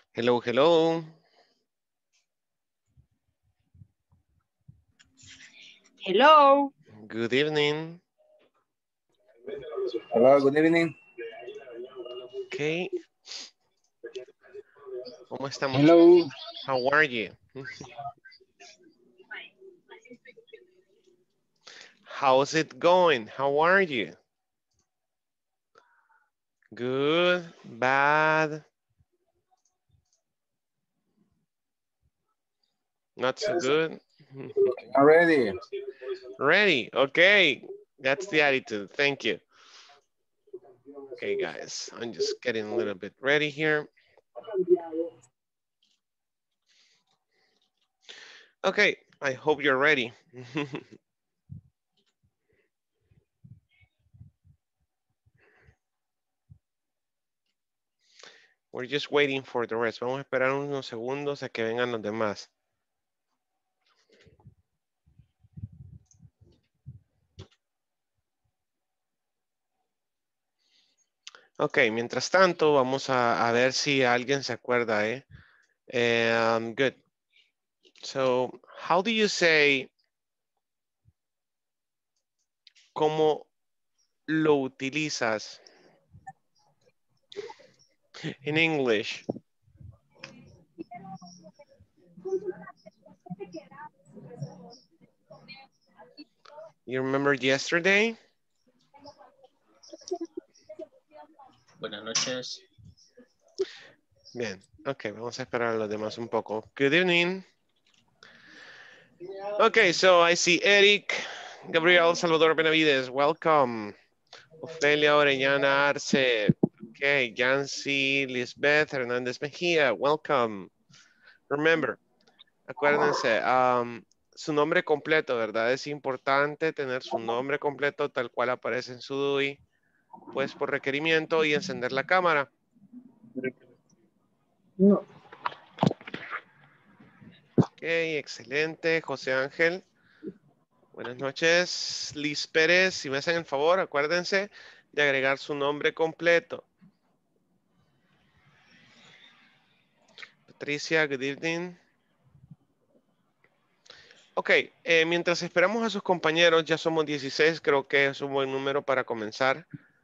Hello, hello. Hello. Good evening. Hello, good evening. Okay. ¿Cómo estamos? Hello. How are you? How's it going? How are you? Good, bad, not so good. I'm ready. Ready, okay. That's the attitude, thank you. Okay, guys, I'm just getting a little bit ready here. Okay, I hope you're ready. We're just waiting for the rest. Vamos a esperar unos segundos a que vengan los demás. Ok, mientras tanto, vamos a ver si alguien se acuerda, ¿eh? Good. So, how do you say cómo lo utilizas in English? You remember yesterday? Buenas noches. Bien, ok, vamos a esperar a los demás un poco. Good evening. Okay, so I see Eric, Gabriel, Salvador Benavides, welcome. Ofelia Orellana Arce, okay, Yancy, Lisbeth Hernández Mejía, welcome. Remember, acuérdense, su nombre completo, ¿verdad? Es importante tener su nombre completo tal cual aparece en su DUI, pues por requerimiento y encender la cámara. No. Ok, excelente. José Ángel. Buenas noches. Liz Pérez, si me hacen el favor, acuérdense de agregar su nombre completo. Patricia, good evening. Ok, mientras esperamos a sus compañeros, ya somos 16, creo que es un buen número para comenzar.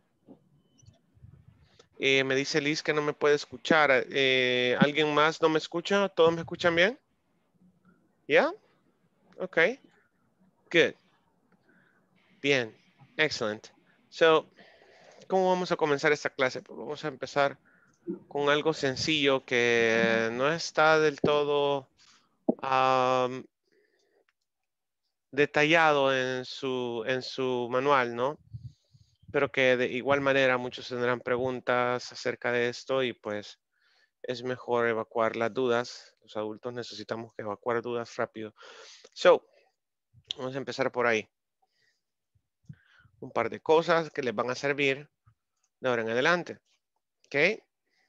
Me dice Liz que no me puede escuchar. ¿Alguien más no me escucha? ¿Todos me escuchan bien? ¿Ya? Ok. Good. Bien. Excellent. So, ¿cómo vamos a comenzar esta clase? Pues vamos a empezar con algo sencillo que no está del todo detallado en su manual, ¿no? Pero que de igual manera muchos tendrán preguntas acerca de esto y pues es mejor evacuar las dudas. Los adultos necesitamos evacuar dudas rápido. So, vamos a empezar por ahí. Un par de cosas que les van a servir de ahora en adelante. ¿Ok?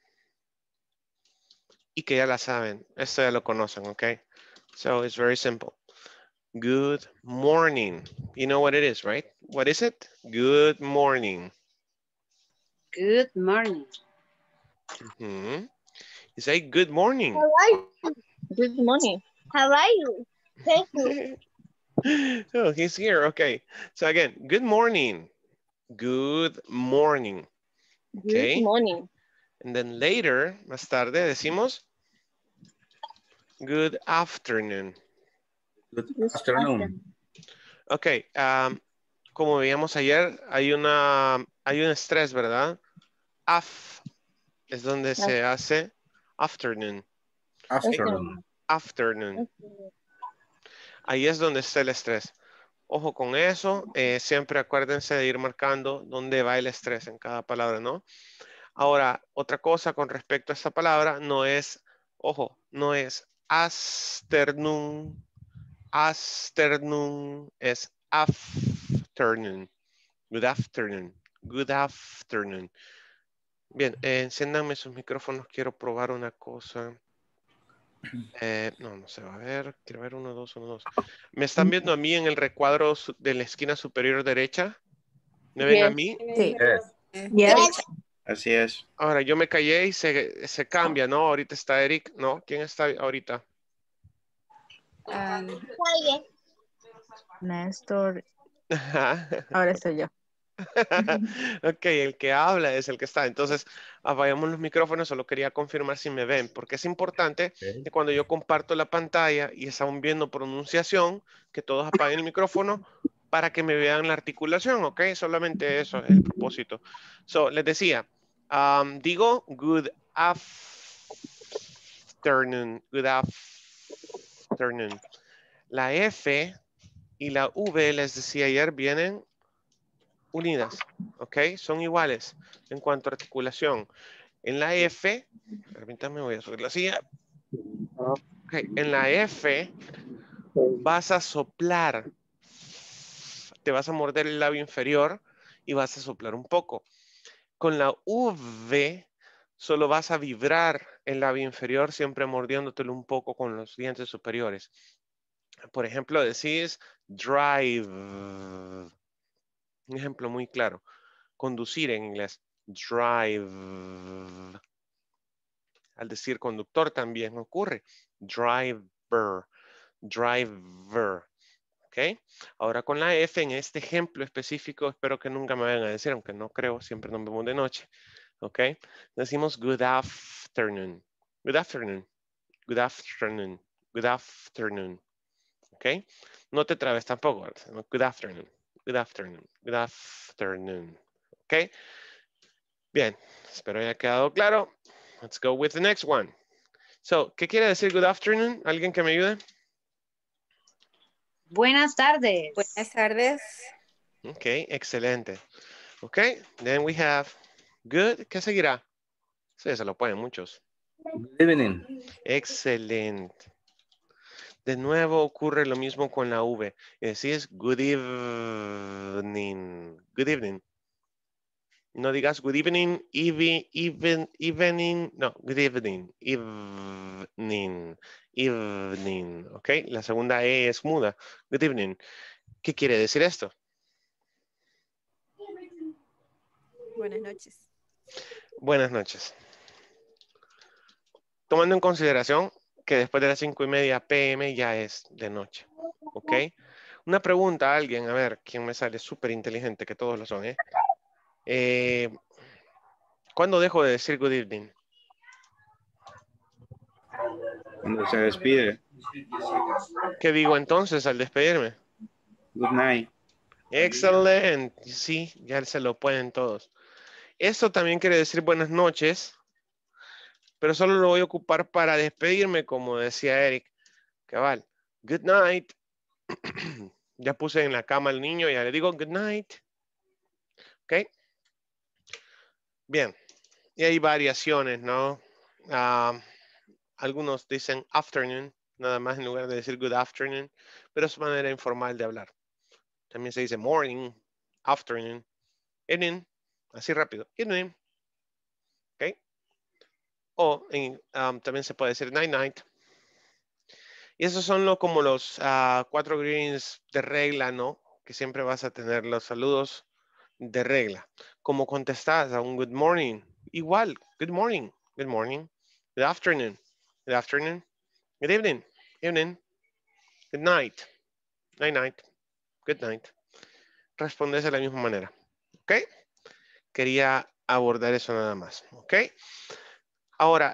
Y que ya la saben. Esto ya lo conocen, ¿ok? So, it's very simple. Good morning. You know what it is, right? What is it? Good morning. Good morning. You say good morning. How are you? Good morning. How are you? Thank you. Oh, he's here. Okay. So again, good morning. Good morning. Good Okay. morning. And then later, más tarde, decimos good afternoon. Good Good afternoon. Ok. Como veíamos ayer, hay un estrés, ¿verdad? Af es donde se hace afternoon. Afternoon. Afternoon. Ahí es donde está el estrés. Ojo con eso. Siempre acuérdense de ir marcando dónde va el estrés en cada palabra, ¿no? Ahora, otra cosa con respecto a esta palabra no es, ojo, no es afternoon, afternoon, es afternoon. Good afternoon, good afternoon. Bien, enciéndanme sus micrófonos, quiero probar una cosa. No se va a ver, quiero ver 1, 2, 1, 2. ¿Me están viendo a mí en el recuadro de la esquina superior derecha? ¿Me ven a Yes. mí? Sí. Yes. Yes. Así es. Ahora, yo me callé y se cambia, ¿no? Ahorita está Eric, ¿no? ¿Quién está ahorita? Oye, Néstor, ahora soy yo. Ok, el que habla es el que está. Entonces, apagamos los micrófonos. Solo quería confirmar si me ven, porque es importante que cuando yo comparto la pantalla y están viendo pronunciación, que todos apaguen el micrófono para que me vean la articulación, ¿ok? Solamente eso es el propósito. So, les decía, digo good afternoon, good afternoon. La F y la V, les decía ayer, vienen unidas, ¿ok? Son iguales en cuanto a articulación. En la F, permítanme, voy a subir la silla. Ok, en la F vas a soplar, te vas a morder el labio inferior y vas a soplar un poco. Con la V solo vas a vibrar el labio inferior, siempre mordiéndotelo un poco con los dientes superiores. Por ejemplo, decís drive. Un ejemplo muy claro. Conducir en inglés. Drive. Al decir conductor también ocurre. Driver. Driver. ¿Ok? Ahora con la F en este ejemplo específico, espero que nunca me vayan a decir, aunque no creo, siempre nos vemos de noche. ¿Ok? Decimos good afternoon. Good afternoon. Good afternoon. Good afternoon. ¿Ok? No te trabes tampoco. Good afternoon. Good afternoon. Good afternoon. ¿Ok? Bien, espero haya quedado claro. Let's go with the next one. So, ¿qué quiere decir good afternoon? ¿Alguien que me ayude? Buenas tardes. Buenas tardes. Ok, excelente. Ok, then we have good. ¿Qué seguirá? Sí, se lo ponen muchos. Good evening. Excelente. De nuevo ocurre lo mismo con la V. Y decís good evening. Good evening. No digas good evening, evening, no, good evening, evening, ¿ok? La segunda E es muda, good evening. ¿Qué quiere decir esto? Buenas noches. Buenas noches. Tomando en consideración que después de las 5:30 p.m. ya es de noche, ¿ok? Una pregunta a alguien, a ver, quién me sale súper inteligente, que todos lo son, ¿eh? ¿Cuándo dejo de decir good evening? Cuando se despide. ¿Qué digo entonces al despedirme? Good night. Excelente. Sí, ya se lo pueden todos. Esto también quiere decir buenas noches, pero solo lo voy a ocupar para despedirme, como decía Eric. Cabal. Good night. Ya puse en la cama al niño, ya le digo good night. ¿Ok? Bien. Y hay variaciones, ¿no? Algunos dicen afternoon, nada más en lugar de decir good afternoon, pero es manera informal de hablar. También se dice morning, afternoon, evening, así rápido, evening. ¿Ok? O también se puede decir night night. Y esos son como los 4 greetings de regla, ¿no? Que siempre vas a tener los saludos de regla. Como contestas a un good morning, igual, good morning, good morning, good afternoon, good afternoon, good evening, evening, good night, night night, good night. Respondes de la misma manera, ¿ok? Quería abordar eso nada más, ¿ok? Ahora,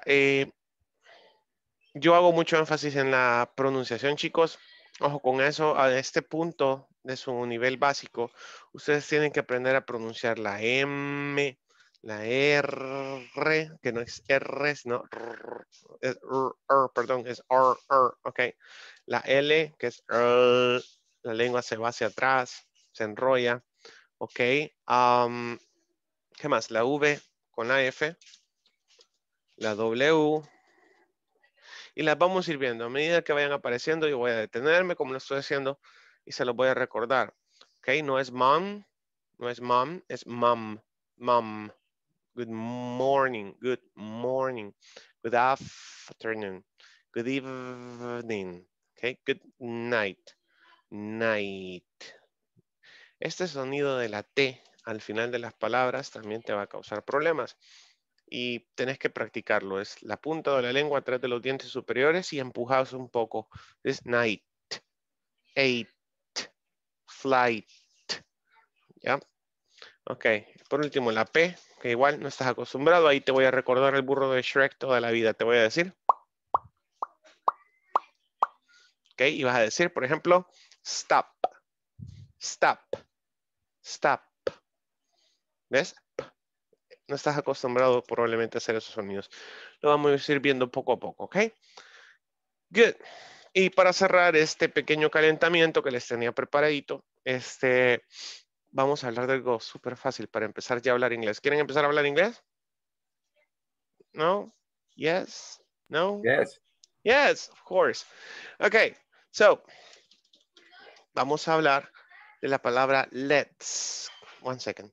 yo hago mucho énfasis en la pronunciación, chicos. Ojo con eso, a este punto de su nivel básico, ustedes tienen que aprender a pronunciar la M, la R, que no es R, sino es perdón, es R, ok. La L, que es R, la lengua se va hacia atrás, se enrolla, ok. ¿Qué más? La V con la F, la W, y las vamos a ir viendo. A medida que vayan apareciendo, yo voy a detenerme como lo estoy haciendo y se los voy a recordar. ¿Ok? No es mom, no es mom, es mom, mom. Good morning, good morning, good afternoon, good evening, ¿ok? Good night, night. Este sonido de la T al final de las palabras también te va a causar problemas. Y tenés que practicarlo. Es la punta de la lengua atrás de los dientes superiores y empujados un poco. Es night, ate, flight. ¿Ya? Ok. Por último, la P, que igual no estás acostumbrado. Ahí te voy a recordar el burro de Shrek toda la vida. Te voy a decir. Ok. Y vas a decir, por ejemplo, stop, stop, stop. ¿Ves? No estás acostumbrado probablemente a hacer esos sonidos. Lo vamos a ir viendo poco a poco, ¿ok? Good. Y para cerrar este pequeño calentamiento que les tenía preparadito, vamos a hablar de algo súper fácil para empezar ya a hablar inglés. ¿Quieren empezar a hablar inglés? No? Yes? No? Yes. Yes, of course. Okay, so vamos a hablar de la palabra let's. One second.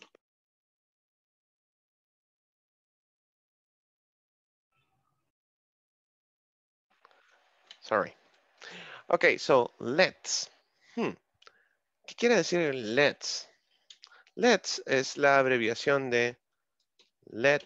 Sorry. Okay, so let's. ¿Qué quiere decir let's? Let's es la abreviación de let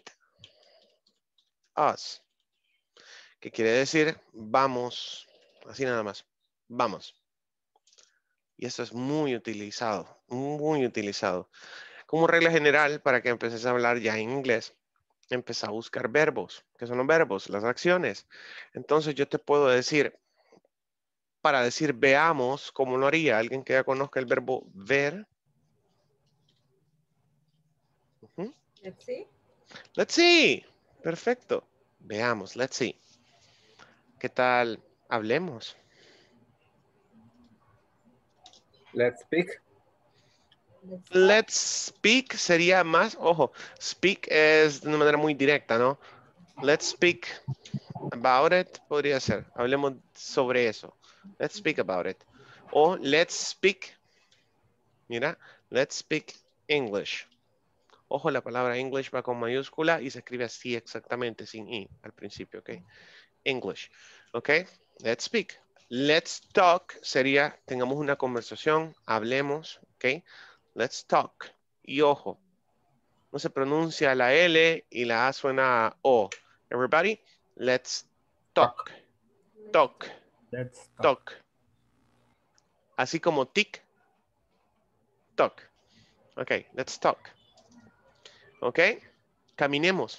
us. ¿Qué quiere decir? Vamos. Así nada más. Vamos. Y eso es muy utilizado. Muy utilizado. Como regla general, para que empieces a hablar ya en inglés, empieza a buscar verbos. ¿Qué son los verbos? Las acciones. Entonces yo te puedo decir, para decir veamos, ¿cómo lo haría? ¿Alguien que ya conozca el verbo ver? Let's see. Let's see. Perfecto. Veamos, let's see. ¿Qué tal? Hablemos. Let's speak. Let's speak sería más, ojo, speak es de una manera muy directa, ¿no? Let's speak about it podría ser. Hablemos sobre eso. Let's speak about it. O let's speak, mira, let's speak English. Ojo, la palabra English va con mayúscula y se escribe así exactamente, sin I al principio, ¿ok? English, ¿ok? Let's speak. Let's talk sería, tengamos una conversación, hablemos, ¿ok? Let's talk. Y ojo, no se pronuncia la L y la A suena a O. Everybody, let's talk. Talk. Let's Talk. Así como tic, talk. Ok, let's talk. Ok, caminemos.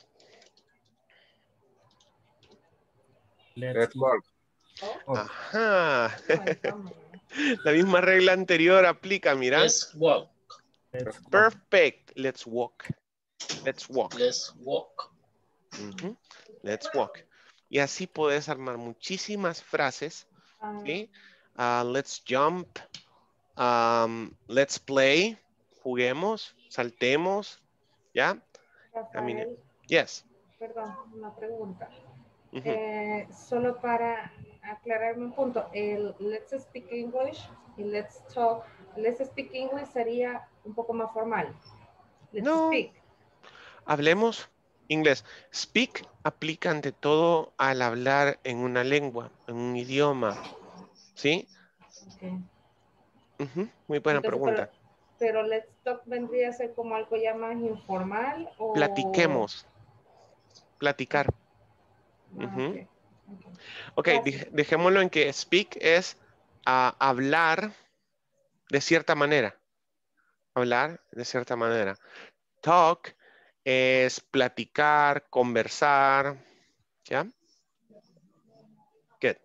Let's walk. Ajá. La misma regla anterior aplica, mira. Let's walk. Perfect. Let's walk. Let's walk. Let's walk. Let's walk. Y así puedes armar muchísimas frases. ¿Sí? Let's jump. Let's play. Juguemos. Saltemos. ¿Ya? Camine. Rafael, Yes. perdón, una pregunta. Ujú. Solo para aclararme un punto, el let's speak English y let's speak English sería un poco más formal. Let's No. speak. Hablemos inglés. Speak aplica ante todo al hablar en una lengua, en un idioma. ¿Sí? Okay. Muy buena Entonces, pregunta. pero let's talk vendría a ser como algo ya más informal o... Platiquemos. Platicar. Okay. Ok, dejémoslo en que speak es hablar de cierta manera. Hablar de cierta manera. Talk es platicar, conversar. ¿Ya? Good.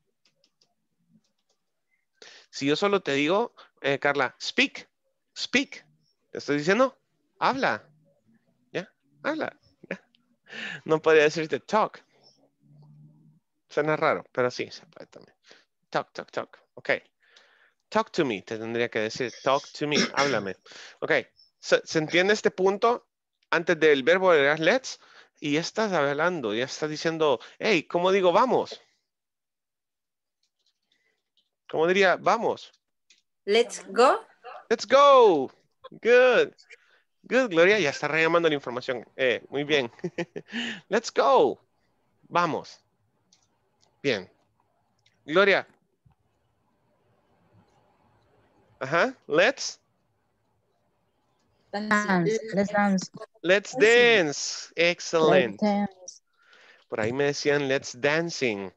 Si yo solo te digo, Carla, speak, speak. Te estoy diciendo, habla. ¿Ya? Habla. ¿Ya? No podría decirte talk. Suena raro, pero sí, se puede también. Talk, talk, talk. Ok. Talk to me, te tendría que decir. Talk to me, háblame. Ok. ¿Se entiende este punto? Antes del verbo de let's, y ya estás hablando, ya estás diciendo, hey, ¿cómo digo vamos? ¿Cómo diría vamos? Let's go. Let's go. Good. Good, Gloria, ya está rellamando la información. Muy bien. Let's go. Vamos. Bien. Gloria. Ajá. Let's. Dance. Let's dance. Let's dance. Excellent. Let's dance. Por ahí me decían let's dancing.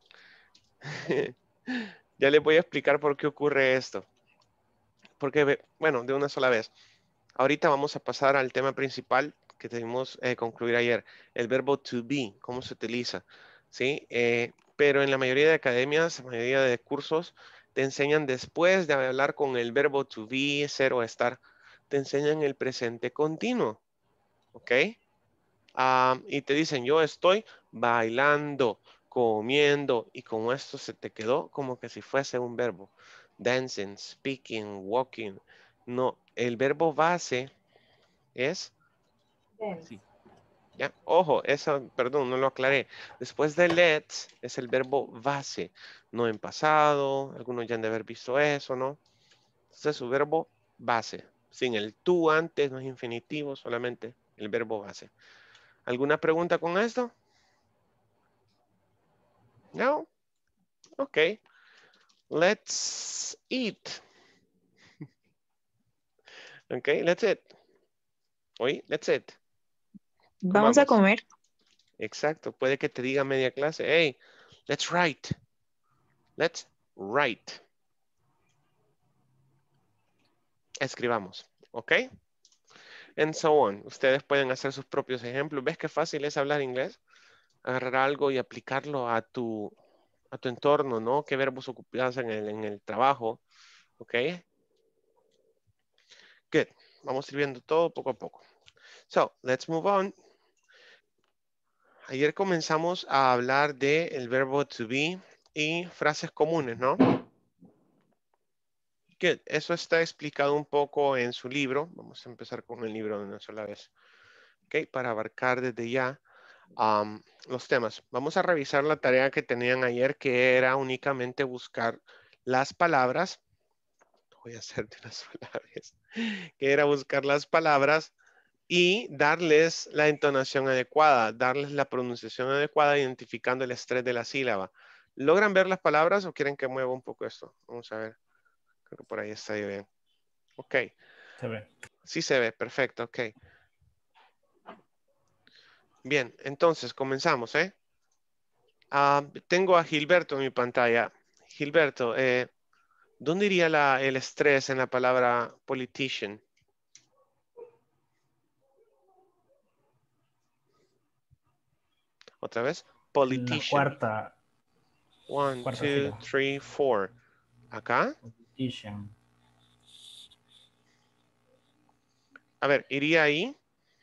Ya les voy a explicar por qué ocurre esto. Porque, bueno, de una sola vez. Ahorita vamos a pasar al tema principal que debimos concluir ayer. El verbo to be, cómo se utiliza. ¿Sí? Pero en la mayoría de academias, la mayoría de cursos, te enseñan después de hablar con el verbo to be, ser o estar, te enseñan el presente continuo. ¿Ok? Y te dicen, yo estoy bailando, comiendo, y como esto se te quedó como que si fuese un verbo. Dancing, speaking, walking. No, el verbo base es... Dance. Sí. ¿Ya? Ojo, eso, perdón, no lo aclaré. Después de let's es el verbo base, no en pasado. Algunos ya han de haber visto eso, ¿no? Entonces es su verbo base. Sin el tú antes, no es infinitivo, solamente el verbo base. ¿Alguna pregunta con esto? No? Ok. Let's eat. Ok, let's eat. Oye, let's eat. Vamos a Comamos. comer. Exacto. Puede que te diga media clase, hey, let's write. Let's write. Escribamos. Ok. And so on. Ustedes pueden hacer sus propios ejemplos. ¿Ves qué fácil es hablar inglés? Agarrar algo y aplicarlo a tu entorno, ¿no? ¿Qué verbos ocupas en el trabajo? Ok. Good. Vamos a ir viendo todo poco a poco. So, let's move on. Ayer comenzamos a hablar del verbo to be y frases comunes, ¿no? Good. Eso está explicado un poco en su libro. Vamos a empezar con el libro de una sola vez. Ok, para abarcar desde ya los temas. Vamos a revisar la tarea que tenían ayer, que era únicamente buscar las palabras. Voy a hacer de una sola vez. Que era buscar las palabras y darles la entonación adecuada, darles la pronunciación adecuada, identificando el estrés de la sílaba. ¿Logran ver las palabras o quieren que mueva un poco esto? Vamos a ver. Creo que por ahí está bien. Ok. Se ve. Sí se ve, perfecto, ok. Bien, entonces comenzamos, ¿eh? Tengo a Gilberto en mi pantalla. Gilberto, ¿dónde iría el estrés en la palabra politician? Otra vez, La politician. cuarta 1, 2, sílaba. 3, 4. Acá. Politician. A ver, ¿iría ahí?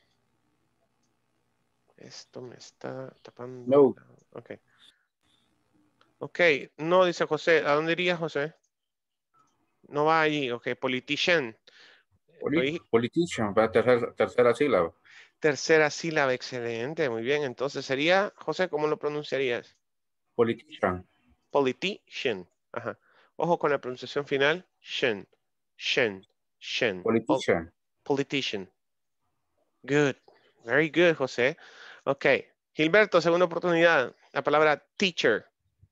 Esto me está tapando. No. Ok. Ok, no, dice José. ¿A dónde iría, José? No va allí. Ok, politician. Oí, Politician, va tercera sílaba. tercera sílaba, excelente, muy bien. Entonces sería, José, ¿cómo lo pronunciarías? Politician. Politician. Ajá. Ojo con la pronunciación final. Shen. Shen. Shen. Politician. Politician. Good. Very good, José. Ok. Gilberto, segunda oportunidad. La palabra teacher.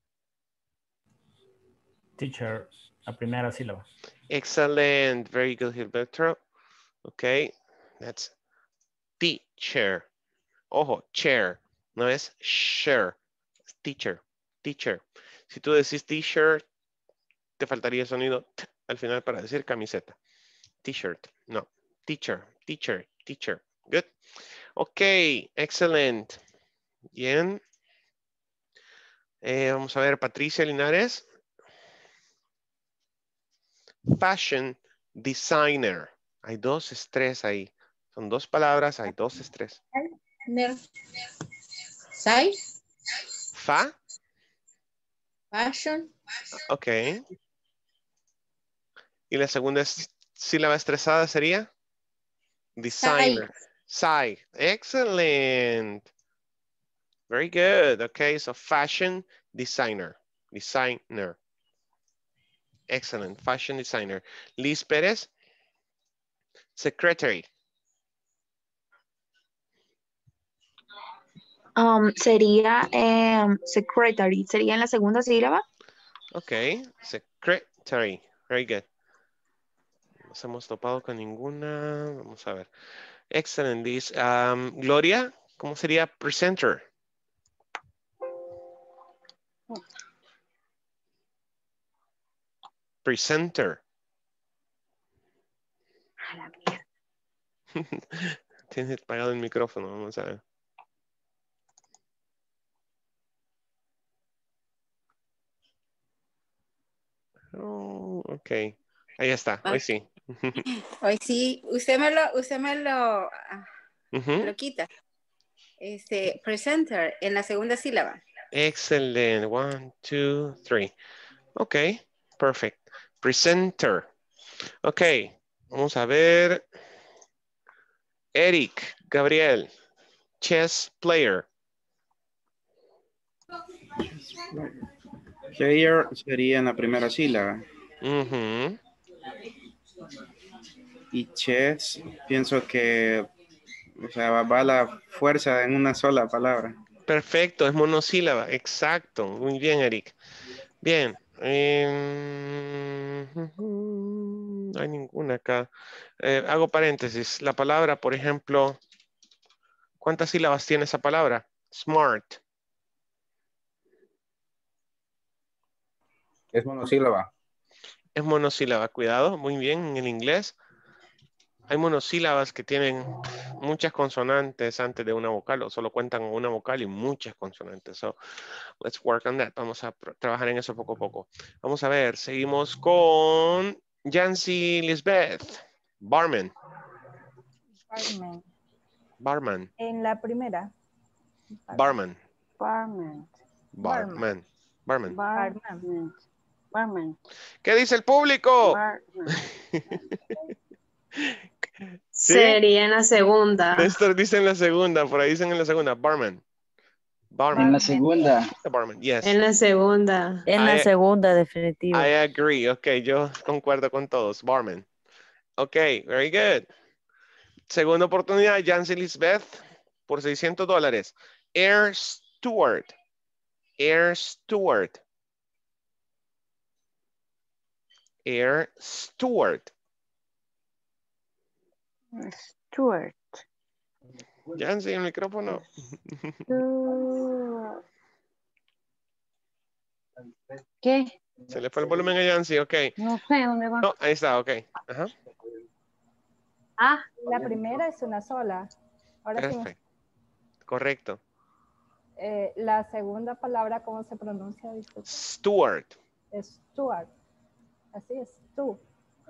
Teacher, la primera sílaba. Excellent. Very good, Gilberto. Ok. That's teacher. Ojo, chair. No es share. Es teacher. Teacher. Si tú decís t-shirt, te faltaría el sonido t al final para decir camiseta. T-shirt. No. Teacher. Teacher. Teacher. Good. Ok. Excellent. Bien. Vamos a ver, Patricia Linares. Fashion designer. Hay dos estrés ahí. Son dos palabras, hay dos estrés. Size. Fa. Fashion. Ok. Y la segunda sílaba estresada sería designer. Sai. Excellent. Very good. Okay, so fashion designer. Designer. Excellent. Fashion designer. Liz Pérez. Secretary. Sería secretary. Sería en la segunda sílaba. Okay, secretary. Very good. nos hemos topado con ninguna. Vamos a ver. Excellent, Liz. Gloria, ¿cómo sería presenter? Presenter. A la mierda. Tienes apagado el micrófono, vamos a ver. Oh, ok. Ahí está, hoy sí. Hoy sí, usted me lo Ujú. quita. Presenter en la segunda sílaba. Excelente. 1, 2, 3. Ok, perfect. Presenter. Ok, vamos a ver. Eric, Gabriel, chess player. Player sería en la primera sílaba. Ujú. Y chess, pienso que, o sea, va la fuerza en una sola palabra. Perfecto, es monosílaba. Exacto. Muy bien, Eric. Bien. No hay ninguna acá. Hago paréntesis. La palabra, por ejemplo, ¿cuántas sílabas tiene esa palabra? Smart. Es monosílaba. Es monosílaba. Cuidado, muy bien en el inglés. Hay monosílabas que tienen muchas consonantes antes de una vocal o solo cuentan con una vocal y muchas consonantes. So, let's work on that. Vamos a trabajar en eso poco a poco. Vamos a ver, seguimos con Yancy Lisbeth. Barman. Barman. Barman. En la primera. Barman. Barman. Barman. Barman. Barman. Barman. ¿Qué dice el público? Barman. ¿Sí? Sería en la segunda. Néstor dice en la segunda, por ahí dicen en la segunda. Barman. Barman. En la segunda. Barman, yes. En la segunda. En la segunda, definitivo. I agree. Ok, yo concuerdo con todos. Barman. Ok, very good. Segunda oportunidad, Yancy Lisbeth, por $600. Air Steward. Air Steward. Air Steward. Stuart. Yancy, el micrófono. ¿Qué? Se le fue el volumen a Yancy, ok. No sé dónde va. No, ahí está, ok. Ajá. Ah, la primera es una sola. Ahora sí. Perfecto. Correcto. La segunda palabra, ¿cómo se pronuncia? Disculpe. Steward. Stuart. Así es, tú.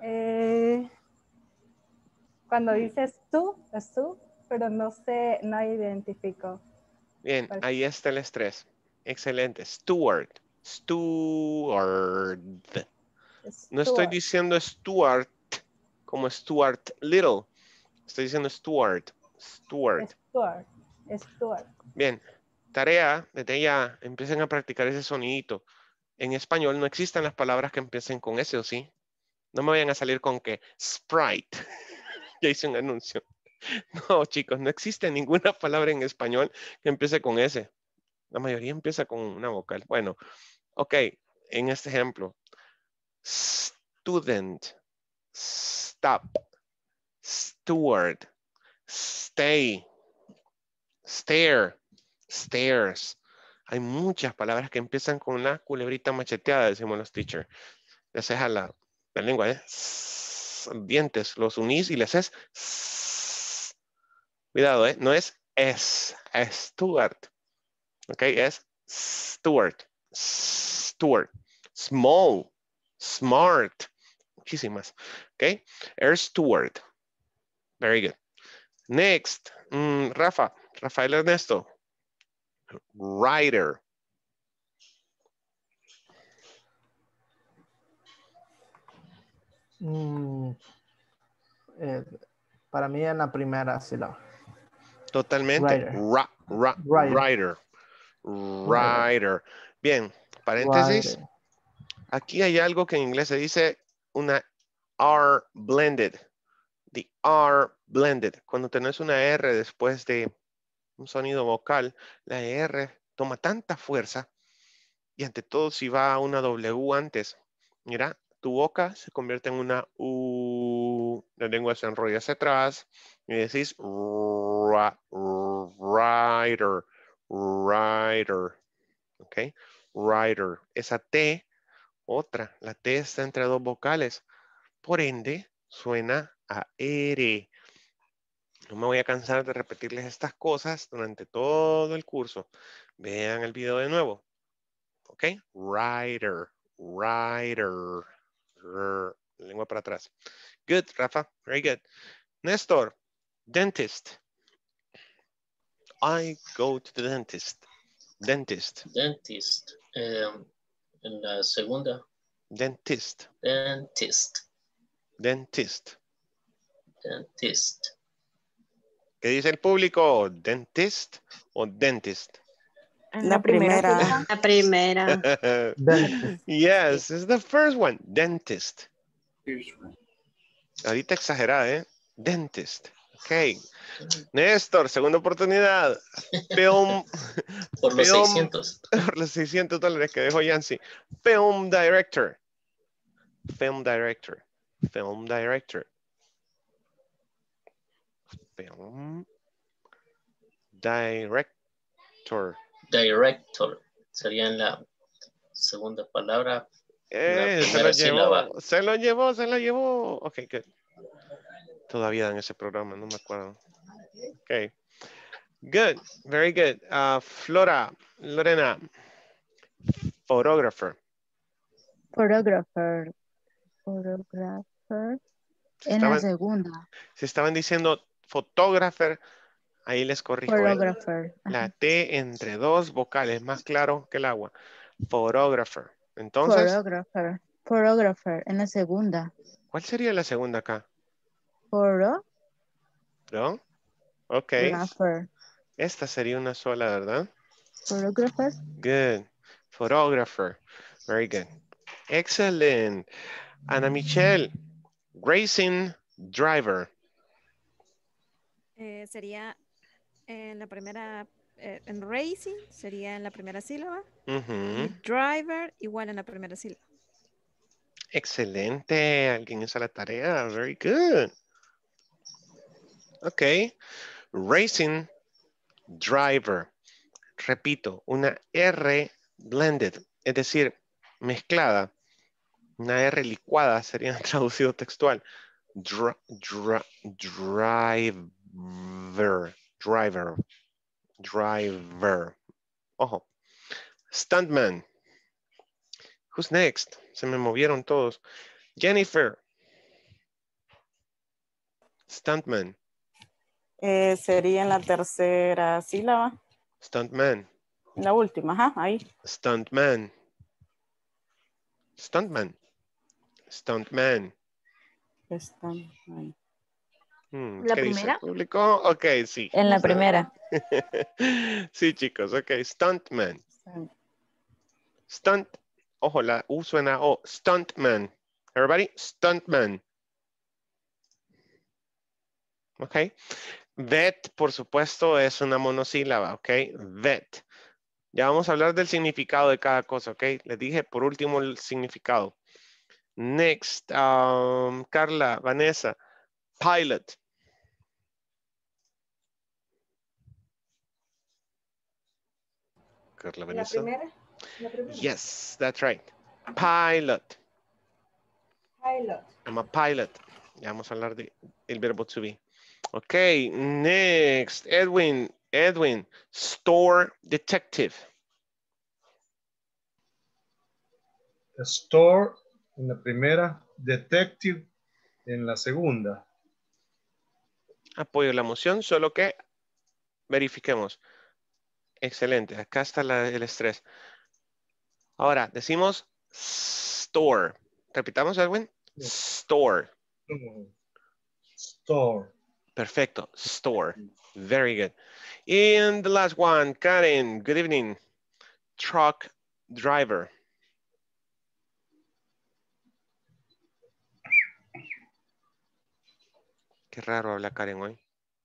Cuando dices tú, es tú, pero no sé, no identifico. Bien, ahí está el estrés. Excelente. Steward. Steward. No estoy diciendo Stuart como Stuart Little. Estoy diciendo Stuart. Stuart. Stuart. Bien. Tarea, desde ya, empiecen a practicar ese sonidito. En español no existen las palabras que empiecen con S, ¿o sí? No me vayan a salir con que Sprite. Ya hice un anuncio. No, chicos, no existe ninguna palabra en español que empiece con S. La mayoría empieza con una vocal. Bueno, ok, en este ejemplo. Student, stop, steward, stay, stare, stairs. Hay muchas palabras que empiezan con la culebrita macheteada, decimos los teachers. Le haces a la lengua, dientes, los unís y le haces. Cuidado, no es Stuart. Ok, es Stuart. Stuart. Small. Smart. Muchísimas. Ok, Air Steward. Very good. Next, Rafael Ernesto. Rider. Para mí en la primera sílaba. Totalmente. Rider. Rider. Bien, paréntesis. Rider. Aquí hay algo que en inglés se dice una R blended. The R blended. Cuando tenés una R después de un sonido vocal, la R toma tanta fuerza y ante todo si va una W antes, mira, tu boca se convierte en una U. La lengua se enrolla hacia atrás y decís rider, rider. ¿Ok? Rider. Esa T, otra. La T está entre dos vocales. Por ende, suena a R. No me voy a cansar de repetirles estas cosas durante todo el curso. Vean el video de nuevo. ¿Ok? Rider, rider. Lengua para atrás. Good, Rafa. Very good. Néstor, dentist. I go to the dentist. Dentist. Dentist. En la segunda. Dentist. Dentist. Dentist. Dentist. ¿Qué dice el público? ¿Dentist o dentist? La primera. La primera. Dentist. Yes, it's the first one. Dentist. Ahorita exagerada, ¿eh? Dentist. Ok. Néstor, segunda oportunidad. Film. Por los film, 600. Por los $600 que dejó Yancy. Film director. Film director. Film director. Film director. Director. Sería en la segunda palabra. La Se lo primera sílaba. llevó, se lo llevó, se lo llevó. Ok, good. Todavía dan ese programa, no me acuerdo. Ok. Good, very good. Flora, Lorena. Photographer. Photographer. Photographer. En la segunda. Si estaban diciendo photographer, ahí les corrijo. Photographer. La T entre dos vocales, más claro que el agua. Photographer. Entonces, Photographer. Photographer. En la segunda. ¿cuál sería la segunda acá? Photographer. ¿No? Ok. Esta sería una sola, ¿verdad? Photographer. Good. Photographer. Very good. Excellent. Ana Michelle. Racing driver. Sería en la primera, en racing, sería en la primera sílaba. Y driver, igual en la primera sílaba. Excelente. Alguien hizo la tarea. Very good. Ok. Racing driver. Repito, una R blended, es decir, mezclada. Una R licuada sería traducido textual. Driver. Ojo. Stuntman. Who's next? Se me movieron todos. Jennifer. Stuntman. Sería en la tercera sílaba. Stuntman. La última, ajá, ahí. Stuntman. Stuntman. Stuntman. Stuntman. ¿La ¿Qué dice primera? el público? Ok, sí. En la primera. Sí, chicos, ok. Stuntman. Stunt. Ojo, la U suena O. Stuntman. Everybody, stuntman. Ok. Vet, por supuesto, es una monosílaba, ok. Vet. Ya vamos a hablar del significado de cada cosa, ok. Les dije por último el significado. Next, Carla, Vanessa, pilot. Carla, Vanessa. ¿La primera? ¿La primera? Yes, that's right. Pilot. Pilot. I'm a pilot. Ya vamos a hablar de el verbo to be. Okay, next, Edwin. Edwin, store detective. Store en la primera, detective en la segunda. Apoyo la moción, solo que verifiquemos. Excelente, acá está el estrés. Ahora, decimos store. Repitamos, Edwin. Store. Store. Perfecto, store. Very good. And the last one, Karen, good evening. Truck driver. Qué raro habla Karen hoy.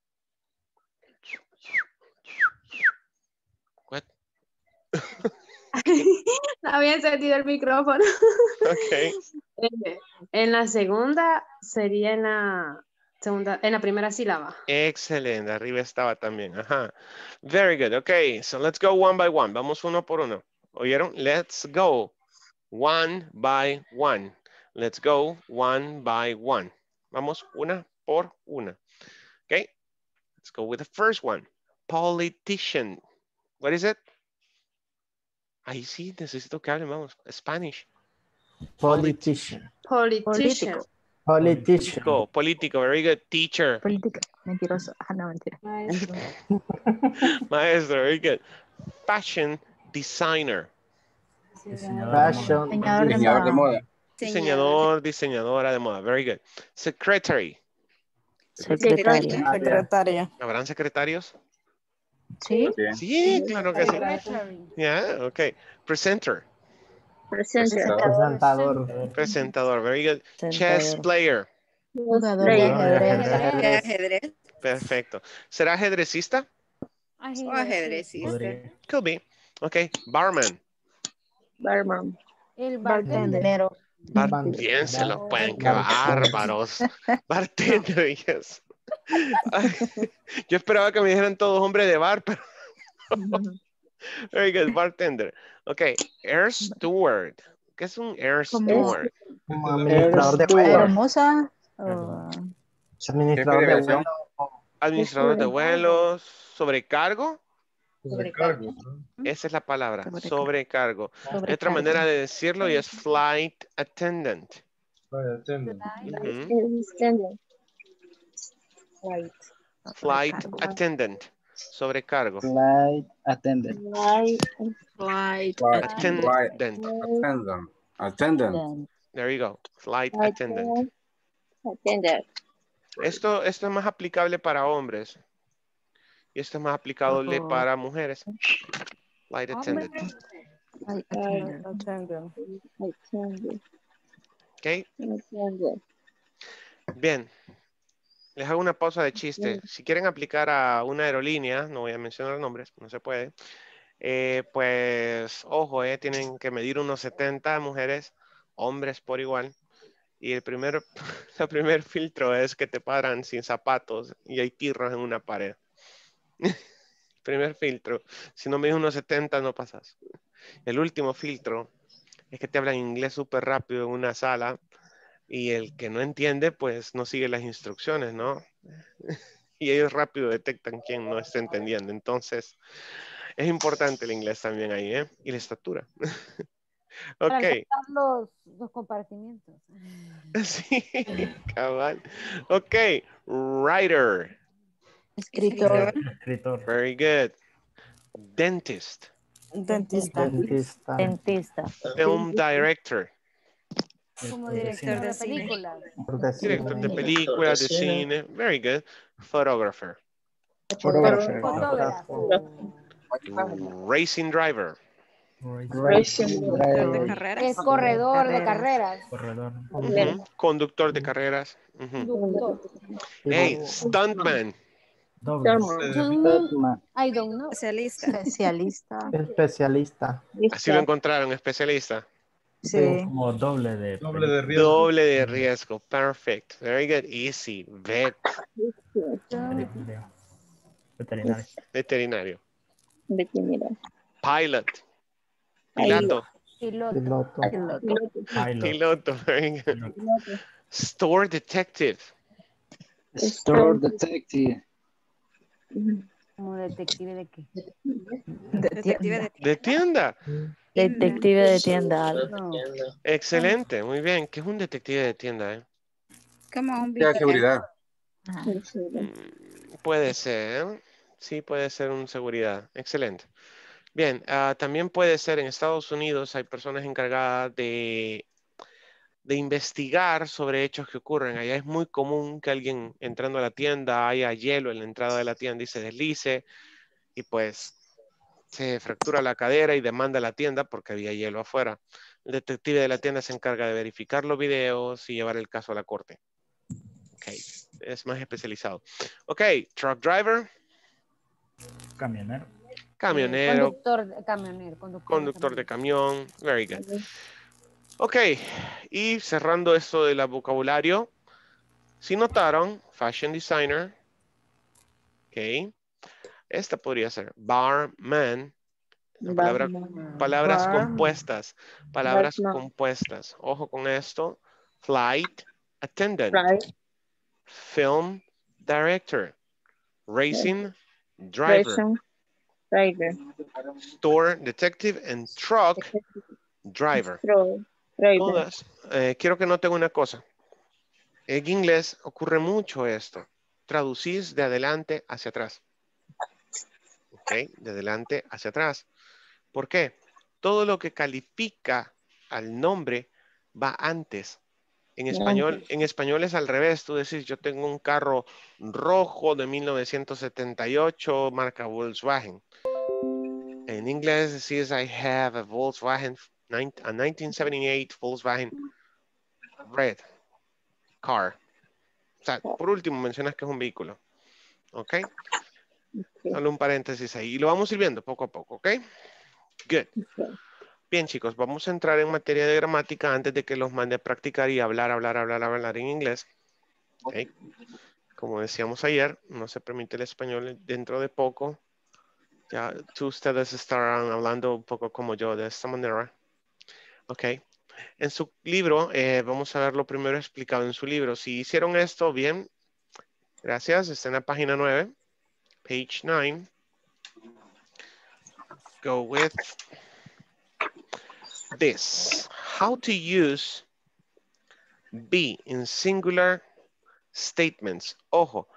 What? No había encendido el micrófono. Ok. En la segunda sería en la segunda, en la primera sílaba. Excelente, arriba estaba también. Ajá. Very good. Okay, so let's go one by one. Vamos uno por uno. ¿Oyeron? Let's go one by one. Let's go one by one. Vamos una por una. Okay, let's go with the first one. Politician. What is it? Ahí sí, necesito que hablen, vamos. Spanish. Politician. Politician. Politician. Político, very good. Teacher. Política. Mentiroso. Ah, no, mentira. Maestro, very good. Fashion designer. Fashion. Diseñador de moda. Diseñador, diseñadora de moda. Very good. Secretary. Secretaria. Secretaria. ¿Habrán secretarios? Sí. Sí, claro que sí. Yeah, okay. Presenter. Presentador. Presentador, very good. Chess player. Jugador de ajedrez. Ajedrez. Perfecto. ¿Será ajedrecista? O ajedrecista. Could be. Okay. Barman. Barman. El bartender. Bartendero. Bien se los pueden, qué bárbaros. Bartender, yes. Ay, yo esperaba que me dijeran todos hombres de bar, pero very good, bartender. Okay, air steward. ¿Qué es un air steward? Como administrador de vuelo. Hermosa. Administrador de vuelo. Administrador de vuelos. ¿Sobrecargo? Sobrecargo. Esa es la palabra, sobrecargo. Hay otra manera de decirlo y es flight attendant. Flight attendant. Sobrecargo. Flight attendant. Attendant. There you go. Flight attendant. Esto es más aplicable para hombres. Y esto es más aplicable para mujeres. Flight attendant. Ok. Bien. Les hago una pausa de chiste. Si quieren aplicar a una aerolínea, no voy a mencionar nombres, no se puede. Pues, ojo, tienen que medir unos 70 mujeres, hombres por igual. Y el primer filtro es que te paran sin zapatos y hay tirros en una pared. Primer filtro. Si no mides unos 70 no pasas. El último filtro es que te hablan inglés súper rápido en una sala y el que no entiende pues no sigue las instrucciones, ¿no? Y ellos rápido detectan quién no está entendiendo. Entonces es importante el inglés también ahí, ¿eh? Y la estatura. Ok. Los compartimientos. Sí, cabal. Ok, writer. Escritor. Very good. Dentist. Dentista. Film director. Como director de películas. Director de películas, de cine. Very good. Photographer. Fotógrafo. Racing driver. Es corredor de carreras. Conductor de carreras. Hey, stuntman. I don't know. Especialista. Así lo encontraron, especialista. Sí. Como doble de riesgo. Doble de riesgo. Perfect. Very good. Easy. Vet. Veterinario. Pilot. Piloto. Very good. Store detective. ¿Como detective de qué? De tienda. Detective de tienda. Excelente, muy bien. ¿Qué es un detective de tienda? Como un De seguridad. Puede ser. Sí, puede ser un seguridad. Excelente. Bien, también puede ser en Estados Unidos hay personas encargadas de investigar sobre hechos que ocurren. Allá es muy común que alguien entrando a la tienda haya hielo en la entrada de la tienda y se deslice y pues se fractura la cadera y demanda a la tienda porque había hielo afuera. El detective de la tienda se encarga de verificar los videos y llevar el caso a la corte. Ok, es más especializado. Ok, truck driver. Camionero. Conductor de camionero. Conductor de camión. Very good. Ok, y cerrando esto del vocabulario, si notaron, fashion designer, ok, esta podría ser barman, palabras compuestas, palabras compuestas, ojo con esto, flight attendant, film director, racing driver, store detective, and truck driver. Todas, quiero que noten una cosa. En inglés ocurre mucho esto. Traducís de adelante hacia atrás. ¿Ok? De adelante hacia atrás. ¿Por qué? Todo lo que califica al nombre va antes. En español es al revés. Tú decís, yo tengo un carro rojo de 1978, marca Volkswagen. En inglés decís, I have a Volkswagen, a 1978 Volkswagen red car. O sea, por último mencionas que es un vehículo. ¿Ok? Solo un paréntesis ahí. Y lo vamos a ir viendo poco a poco. ¿Ok? Good. Bien, chicos, vamos a entrar en materia de gramática antes de que los mande a practicar y hablar en inglés. ¿Okay? Como decíamos ayer, no se permite el español dentro de poco. Ya ustedes estarán hablando un poco como yo de esta manera. Ok. En su libro, vamos a ver lo primero explicado en su libro. Si hicieron esto, bien. Gracias. Está en la página 9. Page 9. Go with this. How to use be in singular statements. Ojo.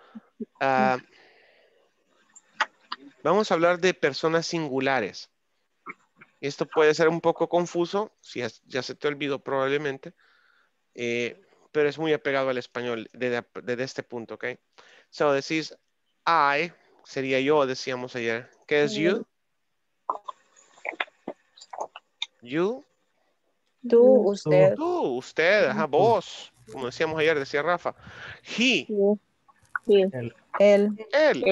Vamos a hablar de personas singulares. Esto puede ser un poco confuso, si ya se te olvidó probablemente, pero es muy apegado al español desde este punto, ¿ok? So, decís I, sería yo, decíamos ayer. ¿Qué es you? You. Tú, usted. Tú, usted, ajá, vos. Como decíamos ayer, decía Rafa. He. Él.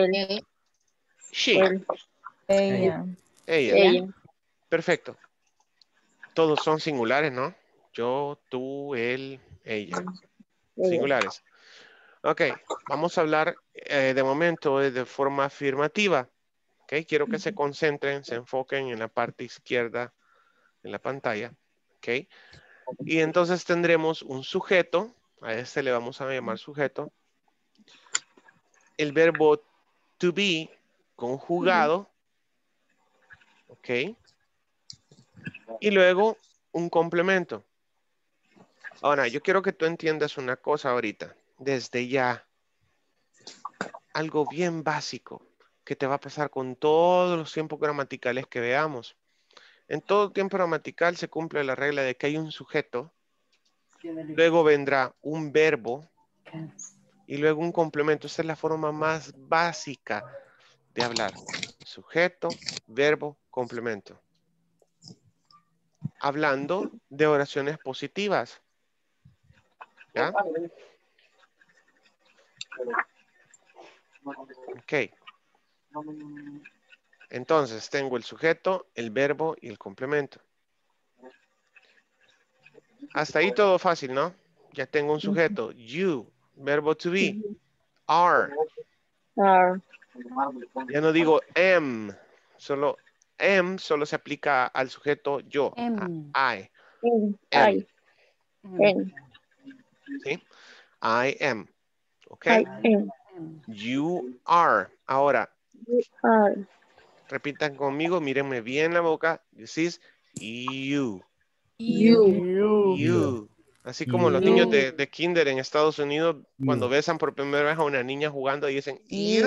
She. Ella. Ella. Perfecto. Todos son singulares, ¿no? Yo, tú, él, ella. Singulares. Ok, vamos a hablar de momento de forma afirmativa. Ok, quiero que se concentren, se enfoquen en la parte izquierda de la pantalla. Ok, y entonces tendremos un sujeto. A este le vamos a llamar sujeto. El verbo to be conjugado. Ok. Y luego un complemento. Ahora, yo quiero que tú entiendas una cosa ahorita. Desde ya. Algo bien básico que te va a pasar con todos los tiempos gramaticales que veamos. En todo tiempo gramatical se cumple la regla de que hay un sujeto, luego vendrá un verbo y luego un complemento. Esta es la forma más básica de hablar. Sujeto, verbo, complemento. Hablando de oraciones positivas. ¿Ya? Ok. Entonces tengo el sujeto, el verbo y el complemento. Hasta ahí todo fácil, ¿no? Ya tengo un sujeto. You, verbo to be. Are. Ya no digo am. Solo am solo se aplica al sujeto yo. I. Am. ¿Sí? I am. ¿Ok? You are. Ahora, repitan conmigo, mírenme bien la boca. Decís you. You. Así como los niños de kinder en Estados Unidos, cuando besan por primera vez a una niña jugando y dicen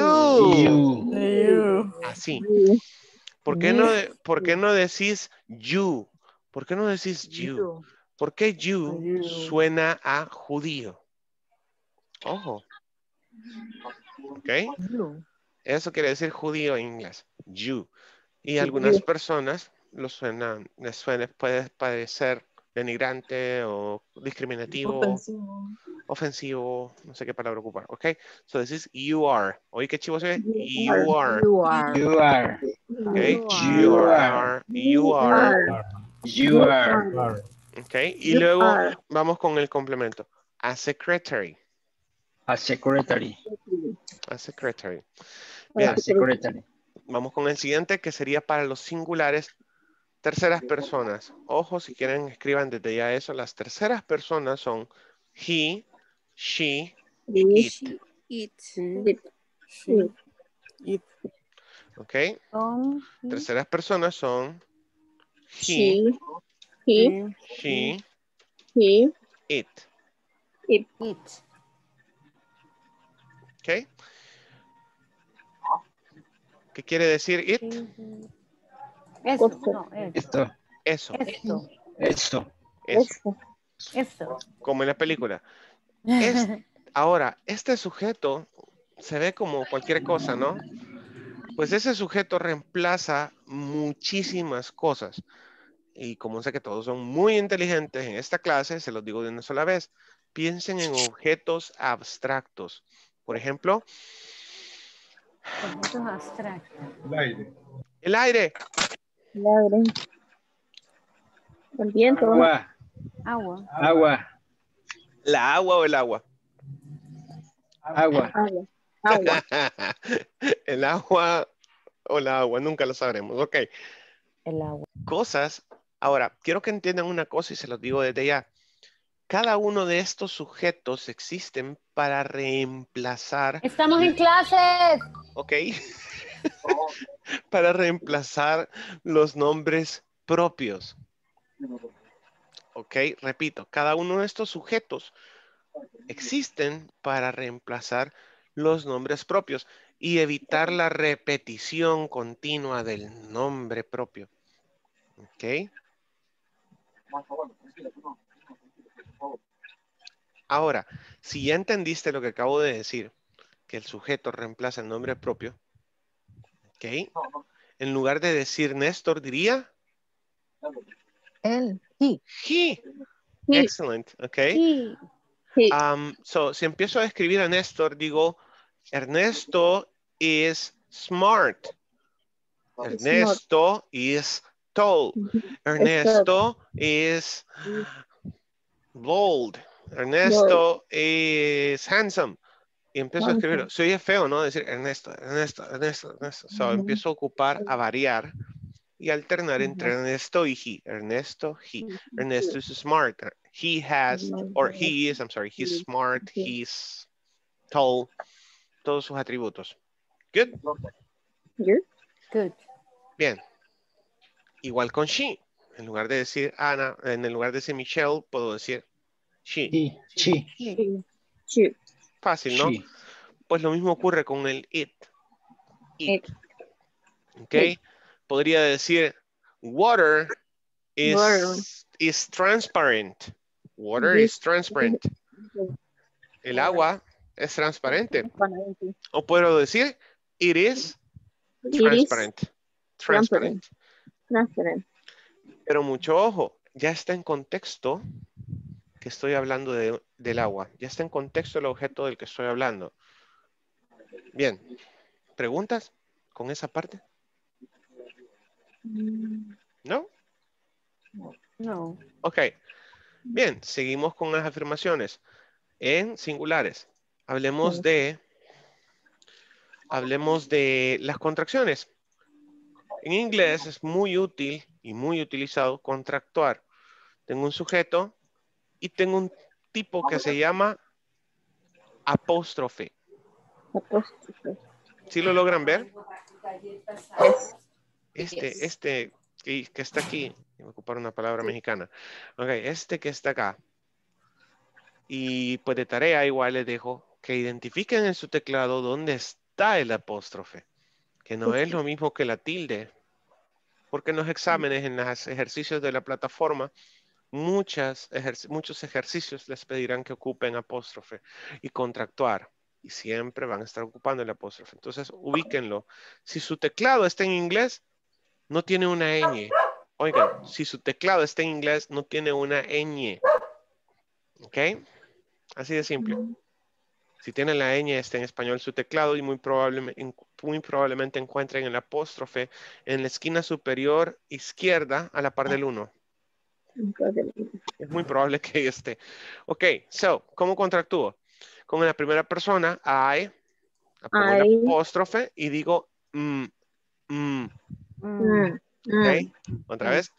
you. Así. ¿Por qué no decís you? ¿Por qué no decís you? ¿Por qué you suena a judío? Ojo. ¿Ok? Eso quiere decir judío en inglés. You. Y algunas personas les puede parecer denigrante o discriminativo, ofensivo, no sé qué palabra ocupar, ¿ok? So decís you are. ¿Oí qué chivo se ve? You are. You are. Okay. You are. You are. You are. Ok, y luego vamos con el complemento. A secretary. A secretary. A secretary. Bien. A secretary. Vamos con el siguiente, que sería para los singulares, terceras personas. Ojo, si quieren, escriban desde ya eso. Las terceras personas son he, she, it. It. Ok. Terceras personas son he, she, it. Ok. ¿Qué quiere decir it? Eso, no, Esto. Eso. Eso. Eso. Eso. Como en la película. Ahora, este sujeto se ve como cualquier cosa, ¿no? Pues ese sujeto reemplaza muchísimas cosas. Y como sé que todos son muy inteligentes en esta clase, se los digo de una sola vez. Piensen en objetos abstractos. Por ejemplo, Objetos abstractos. El aire. el aire. El aire. El viento. Agua. Agua. Agua. ¿La agua o el agua? Agua. Agua. Agua. El agua o la agua, nunca lo sabremos. Ok. El agua. Cosas. Ahora, quiero que entiendan una cosa y se los digo desde ya. Cada uno de estos sujetos existen para reemplazar. Estamos en clases. Ok. Para reemplazar los nombres propios. Ok, repito, cada uno de estos sujetos existen para reemplazar los nombres propios y evitar la repetición continua del nombre propio. Ok. Ahora, si ya entendiste lo que acabo de decir, que el sujeto reemplaza el nombre propio, ok, en lugar de decir Néstor, diría Él. He. he. Excellent, ok. So, si empiezo a escribir a Néstor, digo, Ernesto is smart. Ernesto is tall. Ernesto is bold. Ernesto is handsome. Y empiezo a escribirlo. Se oye feo, ¿no? Decir Ernesto, Ernesto, Ernesto, Ernesto. So, empiezo a ocupar, a variar y alternar entre Ernesto y he. Ernesto, he. Ernesto is smart. He has, or he is, I'm sorry, he's smart, he's tall. Todos sus atributos. Good? Good. Bien. Igual con she. En lugar de decir Ana, en lugar de decir Michelle, puedo decir she. She. Fácil, ¿no? She. Pues lo mismo ocurre con el it. It. ¿Ok? Podría decir water is transparent. Water is transparent. El agua es transparente. O puedo decir it is transparent. Transparent. Pero mucho ojo, ya está en contexto que estoy hablando del agua. Ya está en contexto el objeto del que estoy hablando. Bien. ¿Preguntas con esa parte? ¿No? No. Ok. Bien, seguimos con las afirmaciones. En singulares. Hablemos de las contracciones. En inglés es muy útil y muy utilizado contractuar. Tengo un sujeto y tengo un tipo que se llama apóstrofe. ¿Sí lo logran ver? Este que está aquí, voy a ocupar una palabra mexicana. Ok, este que está acá. Y pues de tarea igual les dejo que identifiquen en su teclado dónde está el apóstrofe, que no es lo mismo que la tilde, porque en los exámenes, en los ejercicios de la plataforma, muchos ejercicios les pedirán que ocupen apóstrofe y contractuar, y siempre van a estar ocupando el apóstrofe. Entonces, ubíquenlo. Si su teclado está en inglés, no tiene una ñ. Oigan, si su teclado está en inglés, no tiene una ñ. ¿Ok? Así de simple. Si tiene la ñ, está en español su teclado y muy probablemente encuentren el apóstrofe en la esquina superior izquierda a la par del 1. Es muy probable que esté. Ok, so, ¿cómo contractúo? Con la primera persona, I, pongo el apóstrofe y digo, ok, otra vez,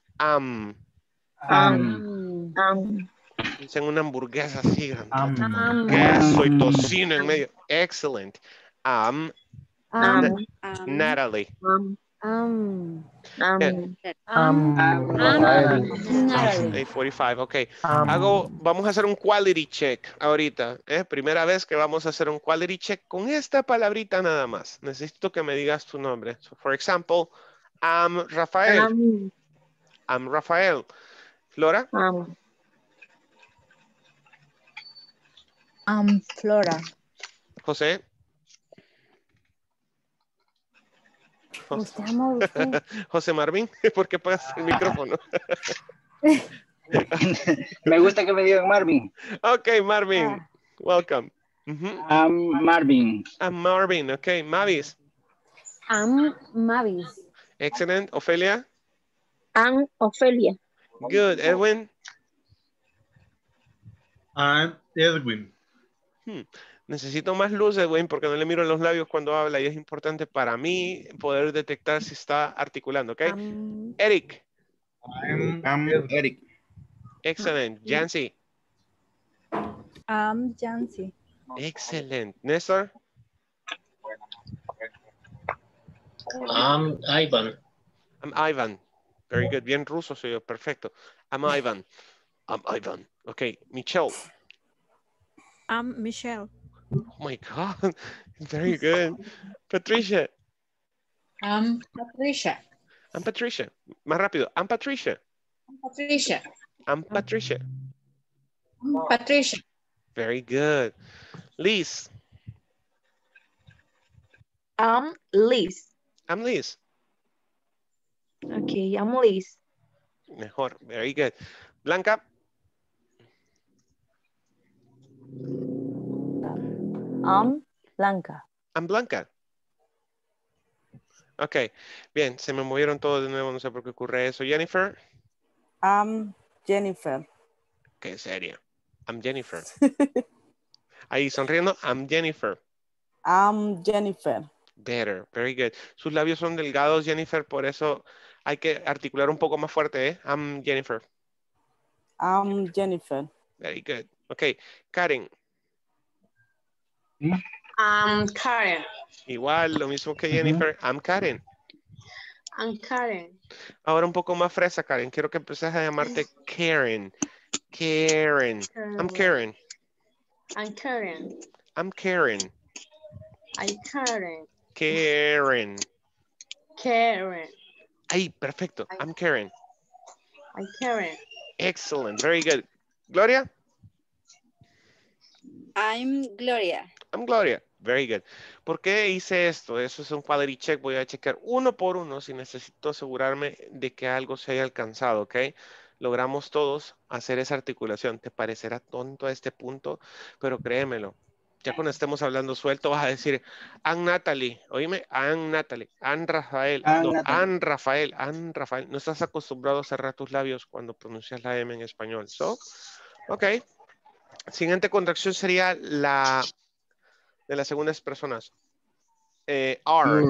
dicen una hamburguesa así grande, queso y tocino en medio, excellent, Natalie. Bien. 8:45, ok. Vamos a hacer un quality check ahorita. Primera vez que vamos a hacer un quality check con esta palabrita nada más. Necesito que me digas tu nombre. So, for example, I'm Rafael. I'm Rafael. Flora. Flora. José. José Marvin, ¿por qué apagas el micrófono? Me gusta que me digan Marvin. Ok, Marvin, welcome. I'm Marvin. I'm Marvin, ok. Mavis. I'm Mavis. Excellent. Ofelia. I'm Ofelia. Good. Edwin. I'm Edwin. Necesito más luz, Edwin, porque no le miro los labios cuando habla y es importante para mí poder detectar si está articulando, ¿ok? Eric. I'm Eric. Excellent. Jancy. I'm Jancy. Excellent. Nestor. I'm Ivan. I'm Ivan. Very good. Bien ruso soy yo. Perfecto. I'm Ivan. I'm Ivan. Ok. Michelle. I'm Michelle. Oh my God. Very good. Patricia. I'm Patricia. I'm Patricia. Más rápido. I'm Patricia. Patricia. I'm Patricia. Patricia. Very good. Liz. I'm Liz. I'm Liz. Okay, I'm Liz. Mejor. Very good. Blanca. I'm Blanca. I'm Blanca. Ok. Bien, se me movieron todos de nuevo. No sé por qué ocurre eso. Jennifer. I'm Jennifer. Qué seria. I'm Jennifer. Ahí sonriendo. I'm Jennifer. I'm Jennifer. Better. Very good. Sus labios son delgados, Jennifer, por eso hay que articular un poco más fuerte, ¿eh? I'm Jennifer. I'm Jennifer. Very good. Ok. Karen. I'm Karen. Igual, lo mismo que Jennifer. I'm Karen. I'm Karen. Ahora un poco más fresa, Karen. Quiero que empieces a llamarte Karen. Karen. I'm Karen. I'm Karen. I'm Karen. I'm Karen. Karen. Karen. Ay, perfecto. I'm Karen. I'm Karen. Excellent. Very good. Gloria. I'm Gloria. I'm Gloria. Very good. ¿Por qué hice esto? Eso es un quality check. Voy a checar uno por uno si necesito asegurarme de que algo se haya alcanzado, ¿ok? Logramos todos hacer esa articulación. Te parecerá tonto a este punto, pero créemelo. Ya cuando estemos hablando suelto vas a decir, Ann Natalie, oíme, Ann Natalie, Ann Rafael, Ann Rafael, Ann Rafael. No estás acostumbrado a cerrar tus labios cuando pronuncias la M en español. So, ok. Siguiente contracción sería la de las segundas personas. R.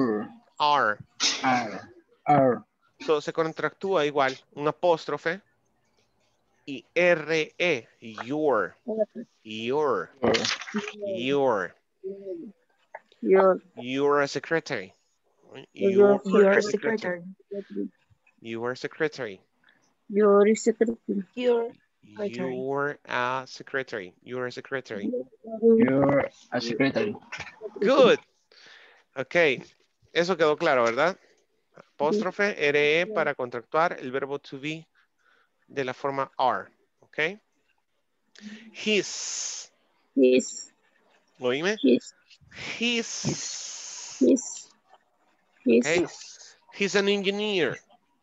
So, se contractúa igual, un apóstrofe y R-E, your. You're a secretary. You're a secretary. You are secretary. You're a secretary. You're a secretary. You're a secretary. You're a secretary. Good. Ok. Eso quedó claro, ¿verdad? Apóstrofe, RE para contractuar el verbo to be de la forma are. Ok. His. ¿Oíme? His. Okay. He's an engineer.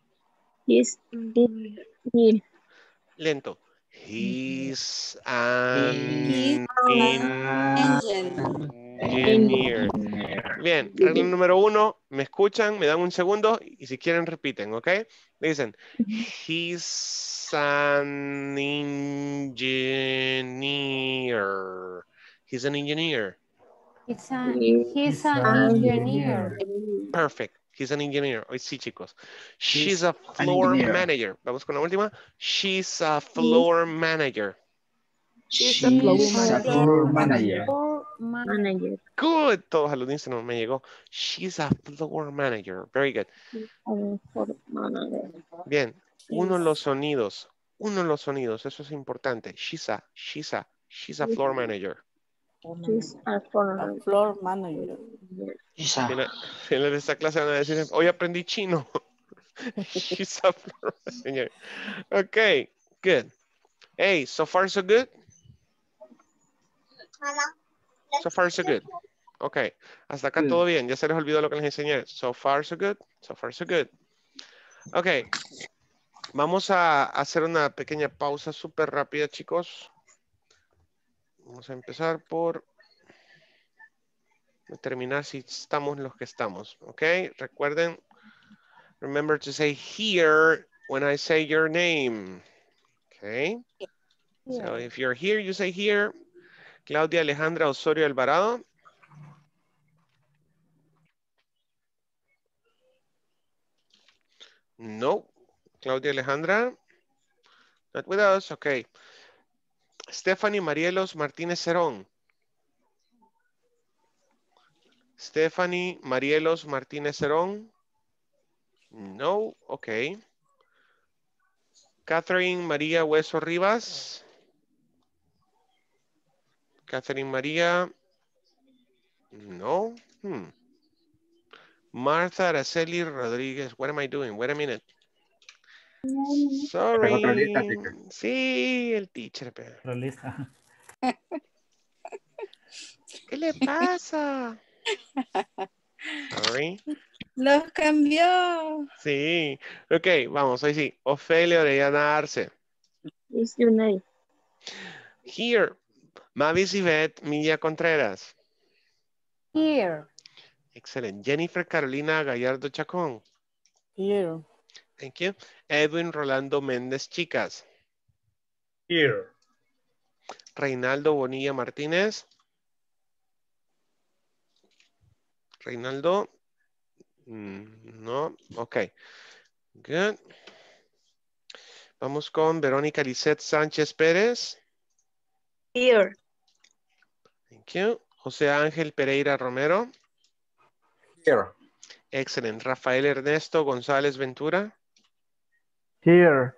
Lento. He's an Engineer. Bien, regla número 1, me escuchan, me dan un segundo y si quieren repiten, ¿ok? Dicen, he's an engineer. He's an engineer. He's an engineer. Perfect. He's an engineer. Hoy sí, chicos. She's He's a an floor engineer. manager. Vamos con la última. She's a floor manager. She's a floor manager. Manager. Good. Todos al unísono me llegó. She's a floor manager. Very good. Bien. Uno de los sonidos. Eso es importante. She's a floor manager. She's a floor manager. Final de esta clase van a decir, hoy aprendí chino. She's a floor manager. Okay, good. Hey, so far so good? So far so good. Okay, hasta acá todo bien. Ya se les olvidó lo que les enseñé. So far so good. So far so good. Okay, vamos a hacer una pequeña pausa súper rápida, chicos. Vamos a empezar por determinar si estamos los que estamos. Okay, recuerden, remember to say here when I say your name. Okay, so if you're here, you say here. Claudia Alejandra Osorio Alvarado. No. Claudia Alejandra. Not with us. Okay. Stephanie Marielos Martínez Cerón. Stephanie Marielos Martínez Cerón. No. Okay. Catherine María Hueso Rivas. Catherine María. No. Martha Araceli Rodríguez. What am I doing? Wait a minute. Sorry. Sí, el teacher. ¿Qué le pasa? Sorry. Los cambió. Sí. Ok, vamos, ahí sí. Ofelia Orellana Arce. What's your name? Here. Mavis Yvette Milla Contreras. Here. Excelente. Jennifer Carolina Gallardo Chacón. Here. Thank you. Edwin Rolando Méndez Chicas. Here. Reinaldo Bonilla Martínez. Reinaldo. No. Ok. Good. Vamos con Verónica Lisette Sánchez Pérez. Here. Thank you. José Ángel Pereira Romero. Here. Excelente. Rafael Ernesto González Ventura. Here.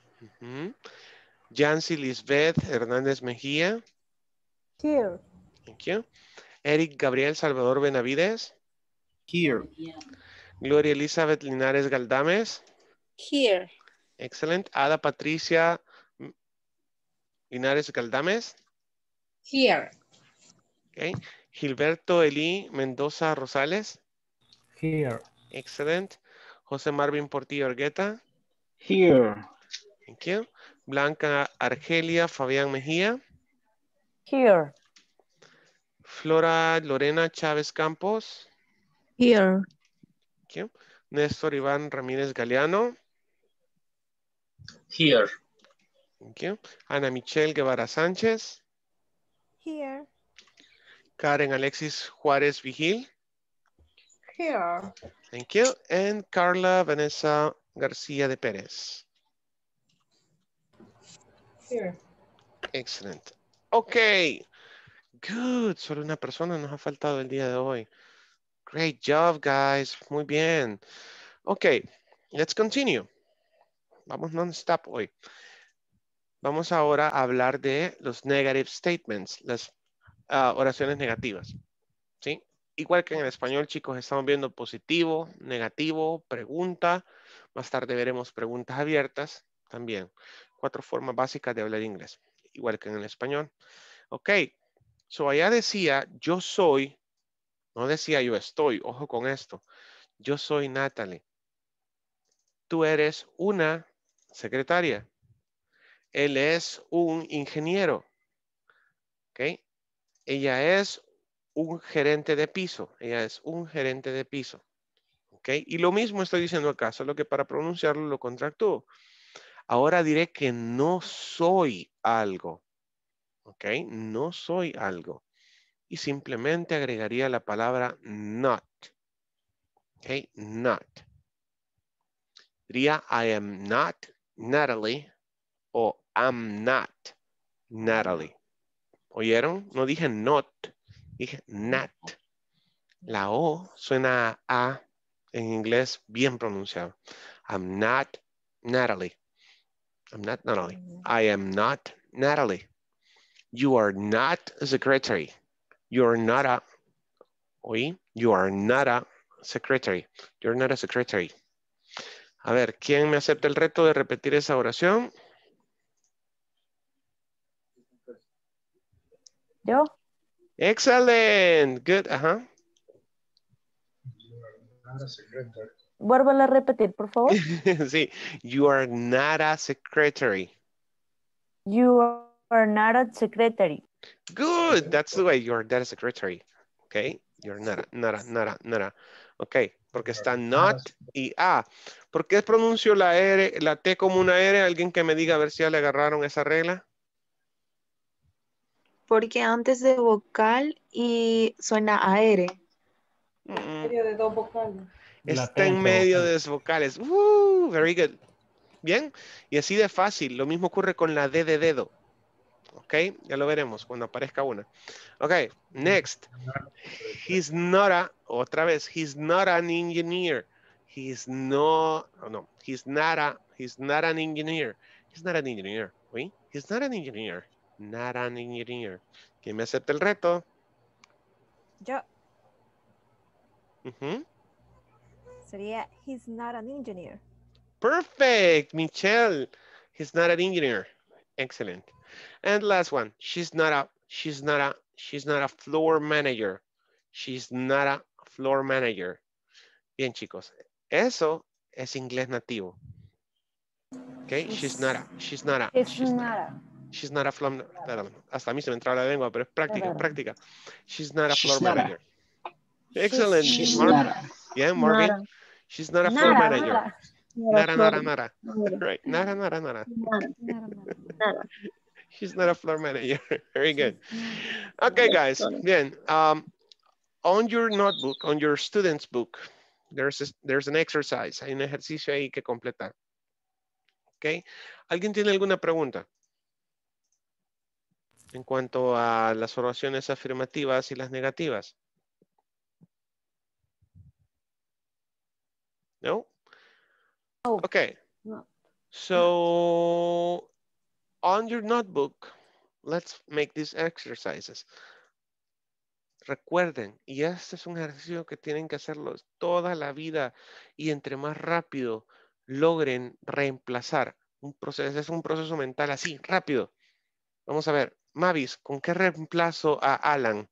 Yancy Lisbeth Hernández Mejía. Here. Thank you. Eric Gabriel Salvador Benavides. Here. Gloria Elizabeth Linares Galdames. Here. Excellent. Ada Patricia Linares Galdames. Here. Okay. Gilberto Elí Mendoza Rosales. Here. Excellent. José Marvin Portillo Argueta. Here. Thank you. Blanca Argelia Fabián Mejía. Here. Flora Lorena Chávez Campos. Here. Thank you. Néstor Iván Ramírez Galeano. Here. Thank you. Ana Michelle Guevara Sánchez. Here. Karen Alexis Juárez Vigil. Here. Thank you. And Carla Vanessa García de Pérez. Here. Excellent. Ok. Good. Solo una persona nos ha faltado el día de hoy. Great job, guys. Muy bien. Ok. Let's continue. Vamos non-stop hoy. Vamos ahora a hablar de los negative statements, las oraciones negativas. ¿Sí? Igual que en el español, chicos, estamos viendo positivo, negativo, pregunta. Más tarde veremos preguntas abiertas también. 4 formas básicas de hablar inglés, igual que en el español. Ok. So, allá decía, yo soy, no decía yo estoy, ojo con esto. Yo soy Natalie. Tú eres una secretaria. Él es un ingeniero. ¿Ok? Ella es un gerente de piso. Ella es un gerente de piso. ¿Ok? Y lo mismo estoy diciendo acá, solo que para pronunciarlo lo contractúo. Ahora diré que no soy algo. ¿Ok? No soy algo. Y simplemente agregaría la palabra not. ¿Ok? Not. Diría I am not Natalie o I'm not Natalie. ¿Oyeron? No dije not, dije not. La O suena a en inglés bien pronunciado. I'm not Natalie. I'm not Natalie. I am not Natalie. You are not a secretary. You are not a, oí, you are not a secretary. You're not a secretary. A ver, ¿quién me acepta el reto de repetir esa oración? Yo. Excellent. Good. Ajá. Vuélvelo a repetir, por favor. Sí. You are not a secretary. You are not a secretary. Good. That's the way. You are not a secretary. Okay. You're not a. Ok. Porque está not y a. ¿Por qué pronuncio la R, la T como una R? ¿Alguien que me diga a ver si ya le agarraron esa regla? Porque antes de vocal y suena a R. En medio de dos vocales. Está en medio de dos vocales. Very good. Bien. Y así de fácil. Lo mismo ocurre con la D de dedo. Ok. Ya lo veremos cuando aparezca una. Ok. Next. He's not a, otra vez, he's not an engineer. He's no, oh no, he's not an engineer. He's not an engineer. ¿Sí? He's not an engineer. Not an engineer. ¿Quién me acepta el reto? Yo. Uh-huh. Sería, he's not an engineer. Perfect, Michelle. He's not an engineer. Excellent. And last one, she's not a floor manager. She's not a floor manager. Bien, chicos. Eso es inglés nativo. Okay, she's not a floor, hasta a mí se me entraba la lengua, pero es práctica. She's not a floor manager. Excellent. Yeah, Marvin. She's not a floor manager. Nada. Right. Nada. She's not a floor manager. Very good. Okay, guys. Bien. On your notebook, on your student's book, there's an exercise. Hay un ejercicio ahí que completar. Okay. ¿Alguien tiene alguna pregunta? En cuanto a las oraciones afirmativas y las negativas. No? Okay. No. So, on your notebook, let's make these exercises. Recuerden, y este es un ejercicio que tienen que hacerlo toda la vida y entre más rápido logren reemplazar un proceso, es un proceso mental así, rápido. Vamos a ver, Mavis, ¿con qué reemplazo a Alan?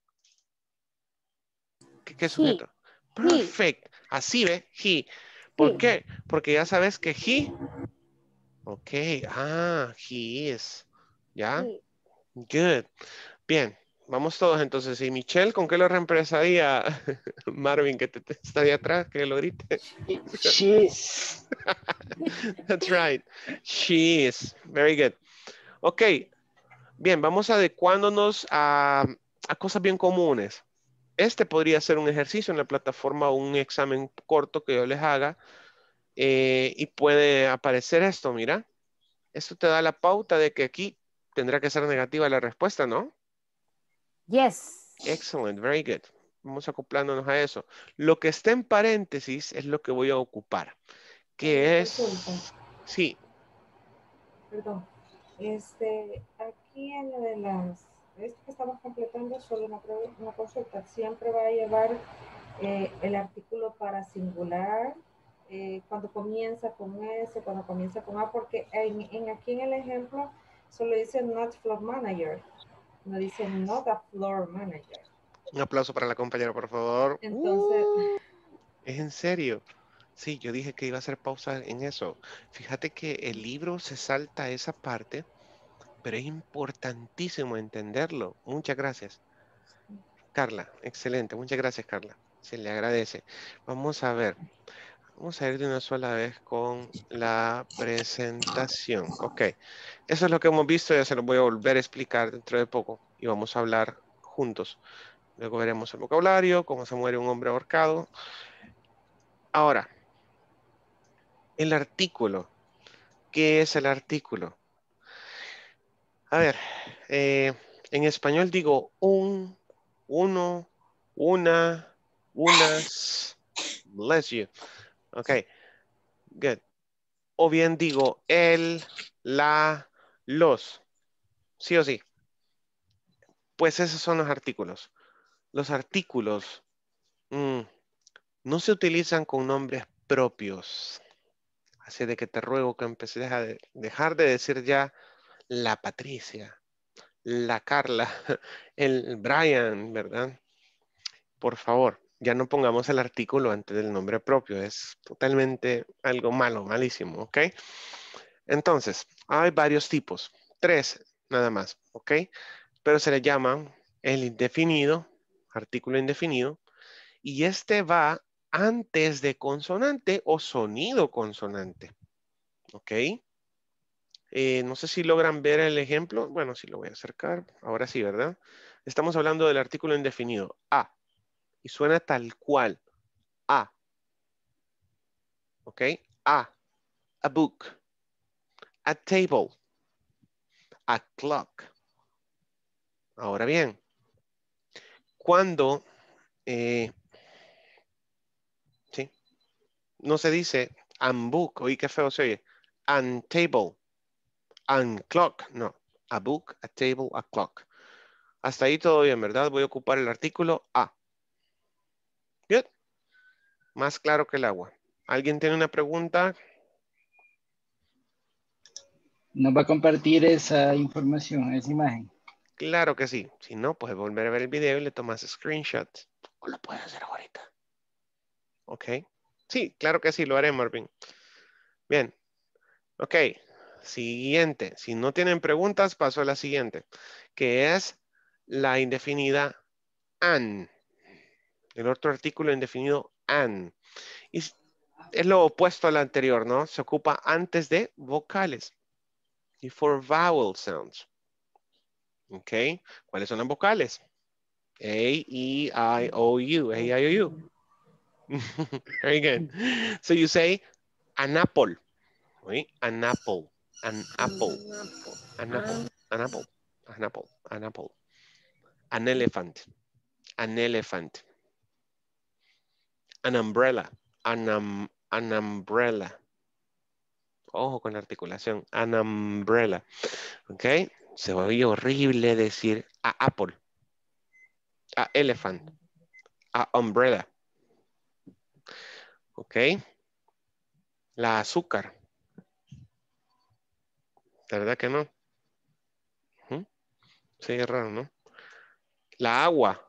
¿Qué sujeto? Perfect. Así ve, he. ¿Por qué? Porque ya sabes que he. Ok, he is. ¿Ya? Good. Bien, vamos todos entonces. ¿Y Michelle, con qué lo reemplazaría Marvin, que te está ahí atrás, que lo grite? She is. That's right. She is. Very good. Ok. Bien, vamos adecuándonos a cosas bien comunes. Este podría ser un ejercicio en la plataforma o un examen corto que yo les haga. Y puede aparecer esto, mira. Esto te da la pauta de que aquí tendrá que ser negativa la respuesta, ¿no? Yes. Excellent, very good. Vamos acoplándonos a eso. Lo que está en paréntesis es lo que voy a ocupar. Que es... Sí. Perdón. Aquí en lo de las... Esto que estamos completando solo una consulta. Siempre va a llevar el artículo para singular cuando comienza con S, cuando comienza con A, porque aquí en el ejemplo solo dice not floor manager. No dice not a floor manager. Un aplauso para la compañera, por favor. Entonces... ¿Es en serio? Sí, yo dije que iba a hacer pausa en eso. Fíjate que el libro se salta esa parte, pero es importantísimo entenderlo. Muchas gracias. Carla, excelente. Muchas gracias, Carla. Se le agradece. Vamos a ver. Vamos a ir de una sola vez con la presentación. Ok. Eso es lo que hemos visto. Ya se lo voy a volver a explicar dentro de poco. Y vamos a hablar juntos. Luego veremos el vocabulario, cómo se muere un hombre ahorcado. Ahora, el artículo. ¿Qué es el artículo? A ver, en español digo un, uno, una, unas. Bless you. Ok, good. O bien digo el, la, los. Sí o sí. Pues esos son los artículos. Los artículos no se utilizan con nombres propios. Así de que te ruego que empieces a dejar de decir ya la Patricia, la Carla, el Brian, ¿verdad? Por favor, ya no pongamos el artículo antes del nombre propio. Es totalmente algo malo, malísimo, ¿ok? Entonces, hay varios tipos. 3 nada más, ¿ok? Pero se le llama el indefinido, artículo indefinido, y este va antes de consonante o sonido consonante, ¿ok? No sé si logran ver el ejemplo. Bueno, sí lo voy a acercar. Ahora sí, ¿verdad? Estamos hablando del artículo indefinido, a, y suena tal cual, a, ¿ok? A book, a table, a clock. Ahora bien, cuando, ¿sí? No se dice and book, oí qué feo se oye, and table, and clock, no, a book, a table, a clock. Hasta ahí todo bien, ¿verdad? Voy a ocupar el artículo a. Good. Más claro que el agua. ¿Alguien tiene una pregunta? Nos va a compartir esa información, esa imagen. Claro que sí. Si no, puedes volver a ver el video y le tomas screenshots. O lo puedes hacer ahorita. ¿Ok? Sí, claro que sí, lo haré, Marvin. Bien. Ok. Siguiente. Si no tienen preguntas, paso a la siguiente. Que es la indefinida an. El otro artículo indefinido an. Y es lo opuesto al anterior, ¿no? Se ocupa antes de vocales. Y for vowel sounds. ¿Ok? ¿Cuáles son las vocales? A, E, I, O, U. A, I, O, U. Very good. So you say an apple. ¿Sí? An apple. An apple. An apple. An apple. An apple. An apple. An elephant. An elephant. An umbrella. An umbrella. Ojo con la articulación. An umbrella. ¿Ok? Se oye horrible decir a apple. A elephant. A umbrella. ¿Ok? La azúcar. ¿De verdad que no? Sí, es raro, ¿no? La agua.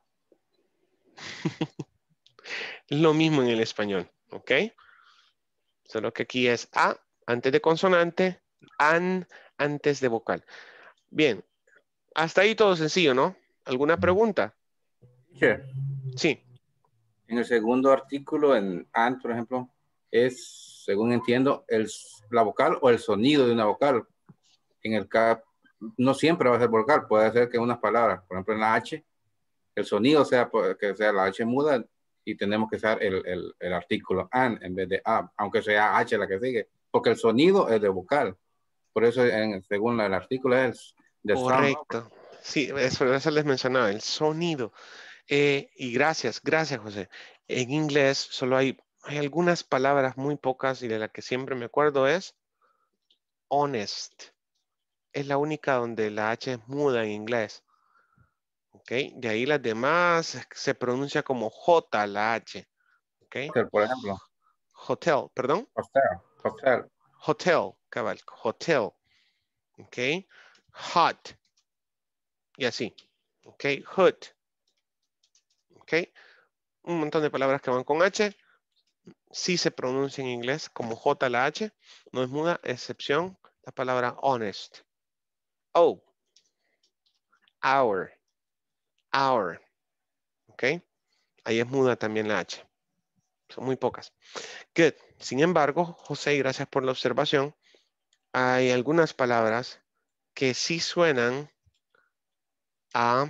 Es lo mismo en el español, ¿ok? Solo que aquí es a antes de consonante, an antes de vocal. Bien, hasta ahí todo sencillo, ¿no? ¿Alguna pregunta? Sí. En el segundo artículo, en and, por ejemplo, es, según entiendo, la vocal o el sonido de una vocal. En el K no siempre va a ser vocal, puede ser que unas palabras, por ejemplo, en la H, el sonido sea que sea la H muda y tenemos que usar el artículo an en vez de a, aunque sea H la que sigue, porque el sonido es de vocal. Por eso, según el artículo, es de sound. Correcto. Sí, eso les mencionaba, el sonido. Y gracias, José. En inglés solo hay algunas palabras muy pocas y de la que siempre me acuerdo es honest. Es la única donde la H es muda en inglés. ¿Ok? De ahí las demás se pronuncia como J la H. ¿Ok? Hotel, por ejemplo. Hotel, perdón. Hotel. Hotel, cabal. Hotel. ¿Ok? Hot. Y así. ¿Ok? Hood. ¿Ok? Un montón de palabras que van con H. Sí se pronuncia en inglés como J la H. No es muda, excepción la palabra honest. Oh. Hour. ¿Ok? Ahí es muda también la H. Son muy pocas. Good. Sin embargo, José, gracias por la observación. Hay algunas palabras que sí suenan a,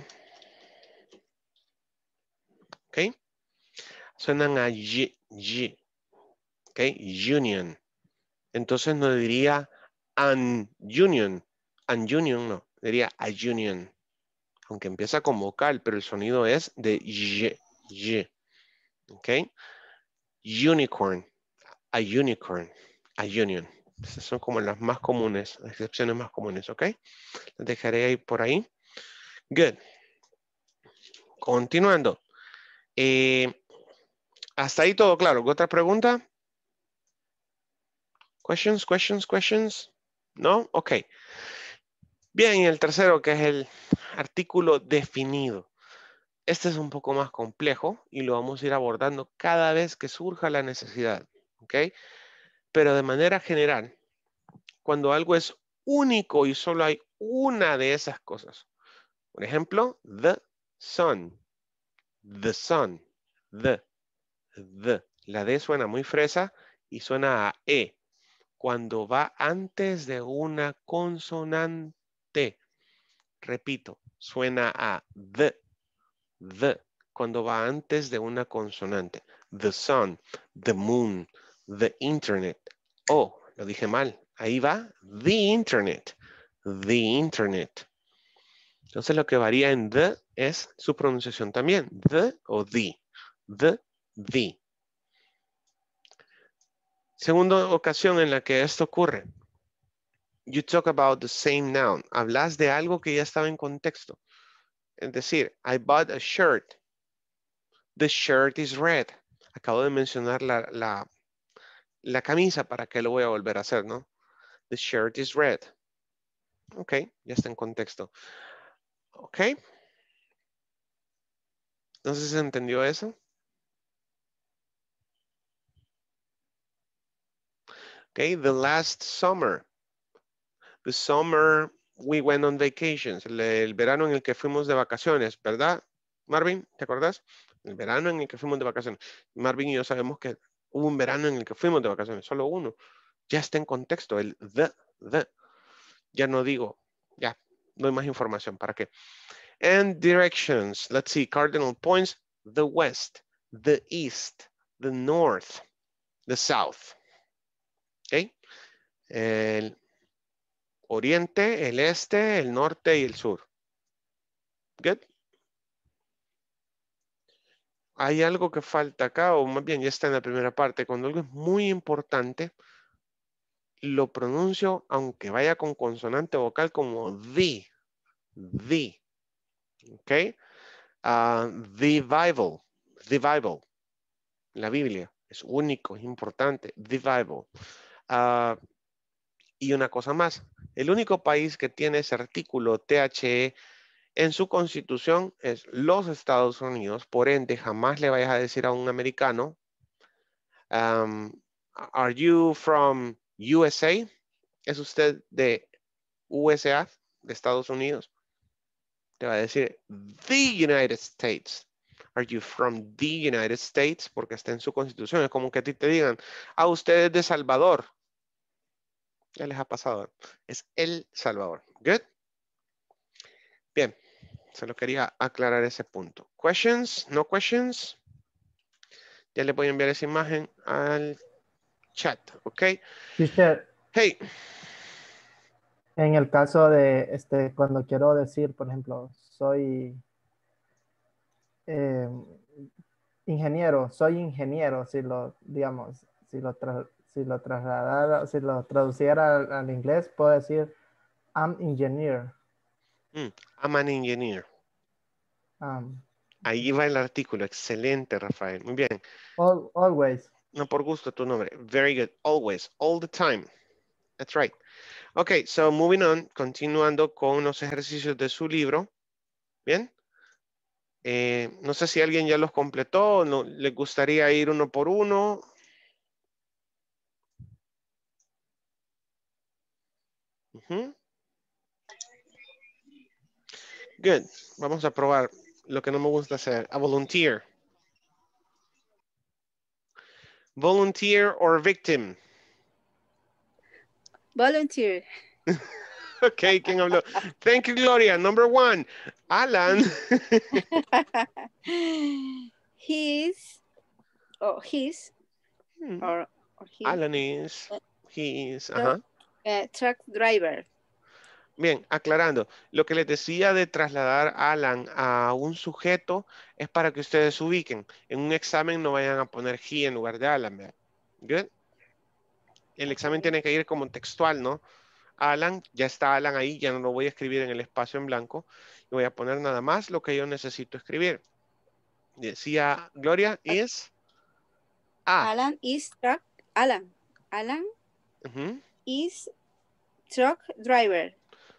¿ok? Suenan a y, ¿ok? Union. Entonces no diría an union no, diría a union. Aunque empieza con vocal, pero el sonido es de y, ¿ok? Unicorn, a unicorn, a union. Esas son como las más comunes, las excepciones más comunes, ¿ok? Las dejaré ahí por ahí. Good. Continuando. Hasta ahí todo claro. ¿Otra pregunta? Questions? ¿No? Ok. Bien, y el tercero, que es el artículo definido. Este es un poco más complejo y lo vamos a ir abordando cada vez que surja la necesidad, ¿ok? Pero de manera general, cuando algo es único y solo hay una de esas cosas. Por ejemplo, the sun, the. La D suena muy fresa y suena a E cuando va antes de una consonante. Repito, suena a the, cuando va antes de una consonante. The sun, the moon, the internet. Oh, lo dije mal. Ahí va the internet. Entonces lo que varía en the es su pronunciación también. The o the. The. Segunda ocasión en la que esto ocurre. You talk about the same noun. Hablas de algo que ya estaba en contexto. Es decir, I bought a shirt. The shirt is red. Acabo de mencionar la camisa, ¿para qué lo voy a volver a hacer, no? The shirt is red. Ok, ya está en contexto. Ok. No sé si se entendió eso. Ok, the last summer. The summer we went on vacations. El verano en el que fuimos de vacaciones, ¿verdad? Marvin, ¿te acordás? El verano en el que fuimos de vacaciones. Marvin y yo sabemos que hubo un verano en el que fuimos de vacaciones, solo uno. Ya está en contexto, el the. Ya no digo, ya, no hay más información, ¿para qué? And directions, let's see, cardinal points, the west, the east, the north, the south. ¿Ok? El oriente, el este, el norte y el sur. Good. Hay algo que falta acá, o más bien ya está en la primera parte. Cuando algo es muy importante, lo pronuncio, aunque vaya con consonante vocal, como the. ¿Ok? The Bible. La Biblia. Es único, es importante. The Bible. Y una cosa más. El único país que tiene ese artículo THE en su constitución es los Estados Unidos. Por ende, jamás le vayas a decir a un americano, are you from USA? ¿Es usted de USA, de Estados Unidos? Te va a decir the United States. Are you from the United States? Porque está en su constitución. Es como que a ti te digan, usted es de Salvador. Ya les ha pasado. Es El Salvador. Good. Bien. Solo quería aclarar ese punto. Questions? No questions? Ya le voy a enviar esa imagen al chat, ¿ok? Teacher, Hey. en el caso de cuando quiero decir, por ejemplo, soy ingeniero, si lo, digamos, si lo trasladara, si lo traduciera al inglés, puedo decir I'm engineer. I'm an engineer. Ahí va el artículo. Excelente, Rafael. Muy bien. Always. No, por gusto tu nombre. Very good. Always. All the time. That's right. Okay, so moving on. Continuando con los ejercicios de su libro. Bien. No sé si alguien ya los completó o no, les gustaría ir uno por uno. Good. Vamos a probar. lo que no me gusta hacer. A volunteer. Volunteer or victim. Volunteer. Ok, ¿quién habló? Thank you, Gloria. Number 1. Alan. His. Or his. Or his. Alan is. He is. Ajá. Truck driver. Bien, aclarando, lo que les decía de trasladar a Alan a un sujeto es para que ustedes ubiquen. En un examen no vayan a poner he en lugar de Alan. ¿Verdad? Good. El examen tiene que ir como textual, ¿no? Alan, ya está Alan ahí, ya no lo voy a escribir en el espacio en blanco. Y voy a poner nada más lo que yo necesito escribir. Decía Gloria, is Alan is truck. Alan is truck driver.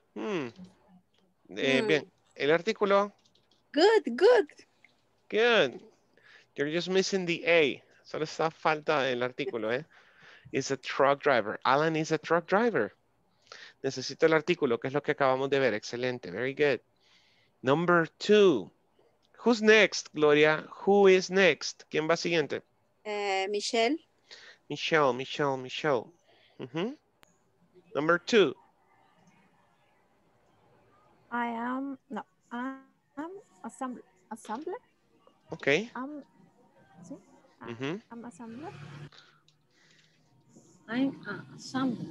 Bien, el artículo. Good. Good. You're just missing the A. Solo está falta el artículo, ¿eh? Is a truck driver. Alan is a truck driver. Necesito el artículo, que es lo que acabamos de ver. Excelente. Very good. Number 2. Who's next, Gloria? Who is next? ¿Quién va siguiente? Michelle. Michelle. Number 2. I am assembler. Okay. ¿Sí? I'm assembler. I'm an assembler.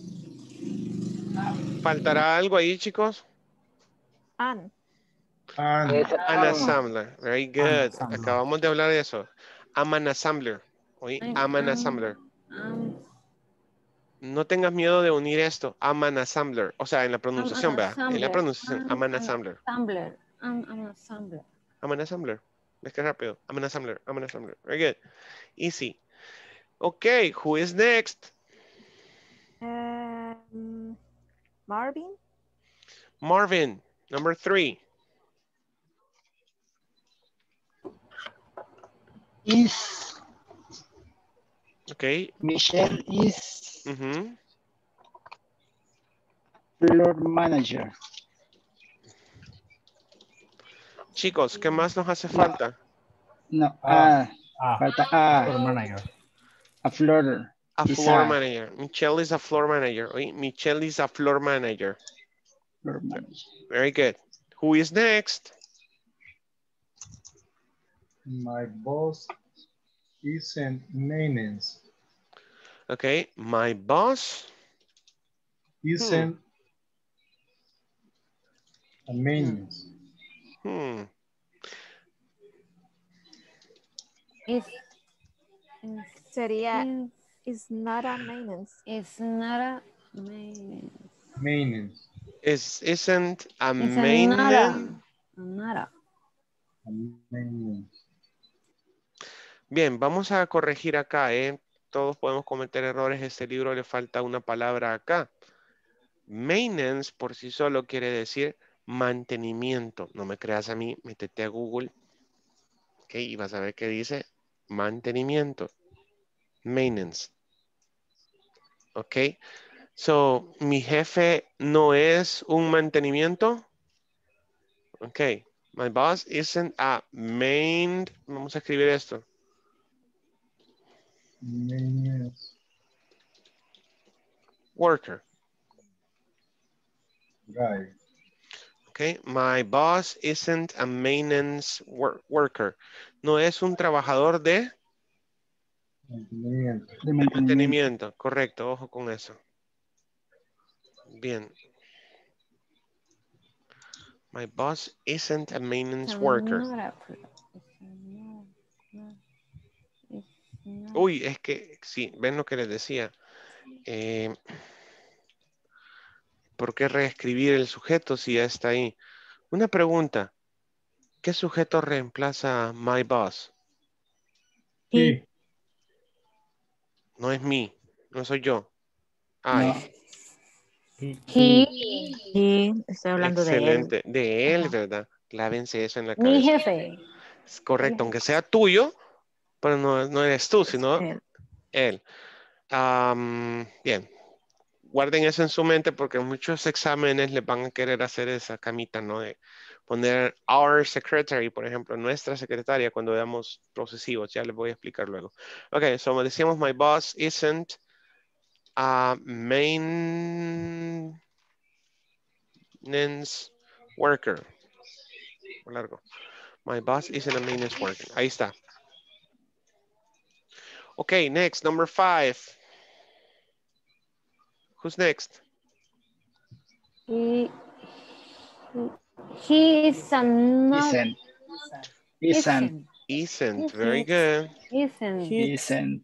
¿Faltará algo ahí, chicos? An assembler. Very good. Acabamos de hablar de eso. I'm an assembler. Oye, I'm an assembler. No tengas miedo de unir esto. I'm an assembler. O sea, en la pronunciación, ¿verdad? En la pronunciación. I'm an assembler. I'm an assembler. I'm an assembler. ¿Ves qué rápido? I'm an assembler. Very good. Easy. Okay, who is next? Marvin. Number 3. Is. Okay. Michelle is. Floor manager. Chicos, ¿qué más nos hace falta? No, falta floor manager. A floor. A floor manager. Michelle is a floor manager. Oye, Michelle is a floor manager. Floor manager. Very good. Who is next? My boss isn't maintenance. Okay, my boss isn't a maintenance. Sería is not a maintenance. It's not a maintenance. Maintenance. Isn't a maintenance. Nada. Maintenance. Bien, vamos a corregir acá, ¿eh? Todos podemos cometer errores. Este libro le falta una palabra acá. Maintenance por sí solo quiere decir mantenimiento. No me creas a mí, métete a Google. Ok, y vas a ver qué dice mantenimiento. Maintenance. Ok. So, mi jefe no es un mantenimiento. Ok. My boss isn't a Vamos a escribir esto. Maintenance. Worker. Guy. Okay, my boss isn't a maintenance worker. No es un trabajador de mantenimiento. Correcto, ojo con eso. Bien. My boss isn't a maintenance worker. Uy, es que sí, ven lo que les decía. ¿Por qué reescribir el sujeto si ya está ahí? Una pregunta. ¿Qué sujeto reemplaza my boss? He. No es mí, no soy yo. Ay. He. Estoy hablando Excelente. de él. ¿Verdad? Clávense eso en la cabeza. Mi jefe. Es correcto, aunque sea tuyo, pero no eres tú, sino él. Bien. guarden eso en su mente porque muchos exámenes les van a querer hacer esa camita, ¿no? De poner our secretary, por ejemplo, nuestra secretaria cuando veamos procesivos. Ya les voy a explicar luego. Ok, so como decíamos, my boss isn't a maintenance worker. Por largo. My boss isn't a maintenance worker. Ahí está. Okay, next, number 5. Who's next? He is not. Isn't. Very good. Isn't.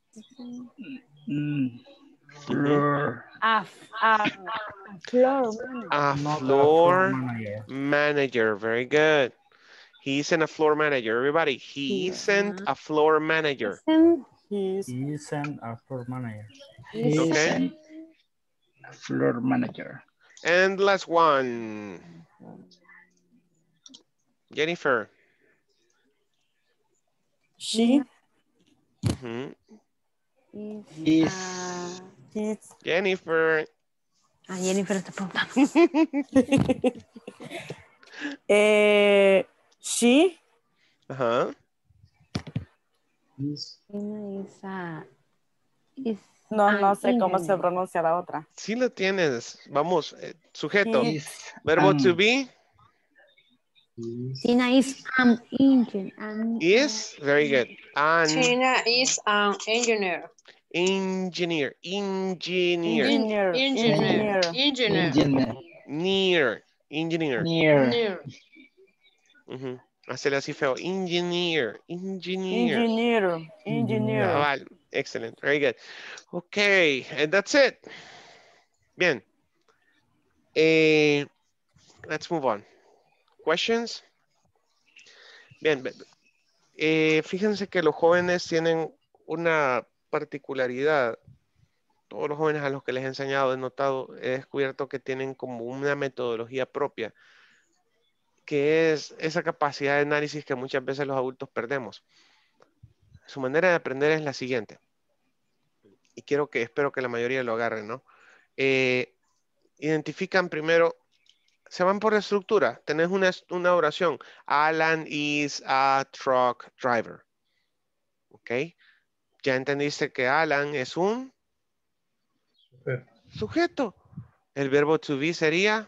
Floor. A floor manager. A Not floor manager. manager. Very good. He isn't a floor manager. Everybody, he isn't a floor manager. He isn't a floor manager. He Okay. isn't a floor manager. And last one. Jennifer. She Mhm. Is Jennifer. Jennifer está preguntando. she Ajá. no sé cómo se pronuncia la otra. Sí lo tienes. Vamos, sujeto. is Verbo to be. Tina is an engineer. Is. Very good. An Tina is an engineer. engineer. Engineer. Engineer. near. Ujú. Hacerle así feo. Engineer. Engineer. Cabal. Excellent. Very good. Okay. And that's it. Bien. Let's move on. Questions? Bien. Fíjense que los jóvenes tienen una particularidad. Todos los jóvenes a los que les he enseñado, he notado, he descubierto que tienen como una metodología propia, que es esa capacidad de análisis que muchas veces los adultos perdemos. Su manera de aprender es la siguiente. Y espero que la mayoría lo agarren, ¿no? Identifican primero, se van por estructura. Tenés una oración. Alan is a truck driver. ¿Ok? Ya entendiste que Alan es un sujeto. El verbo to be sería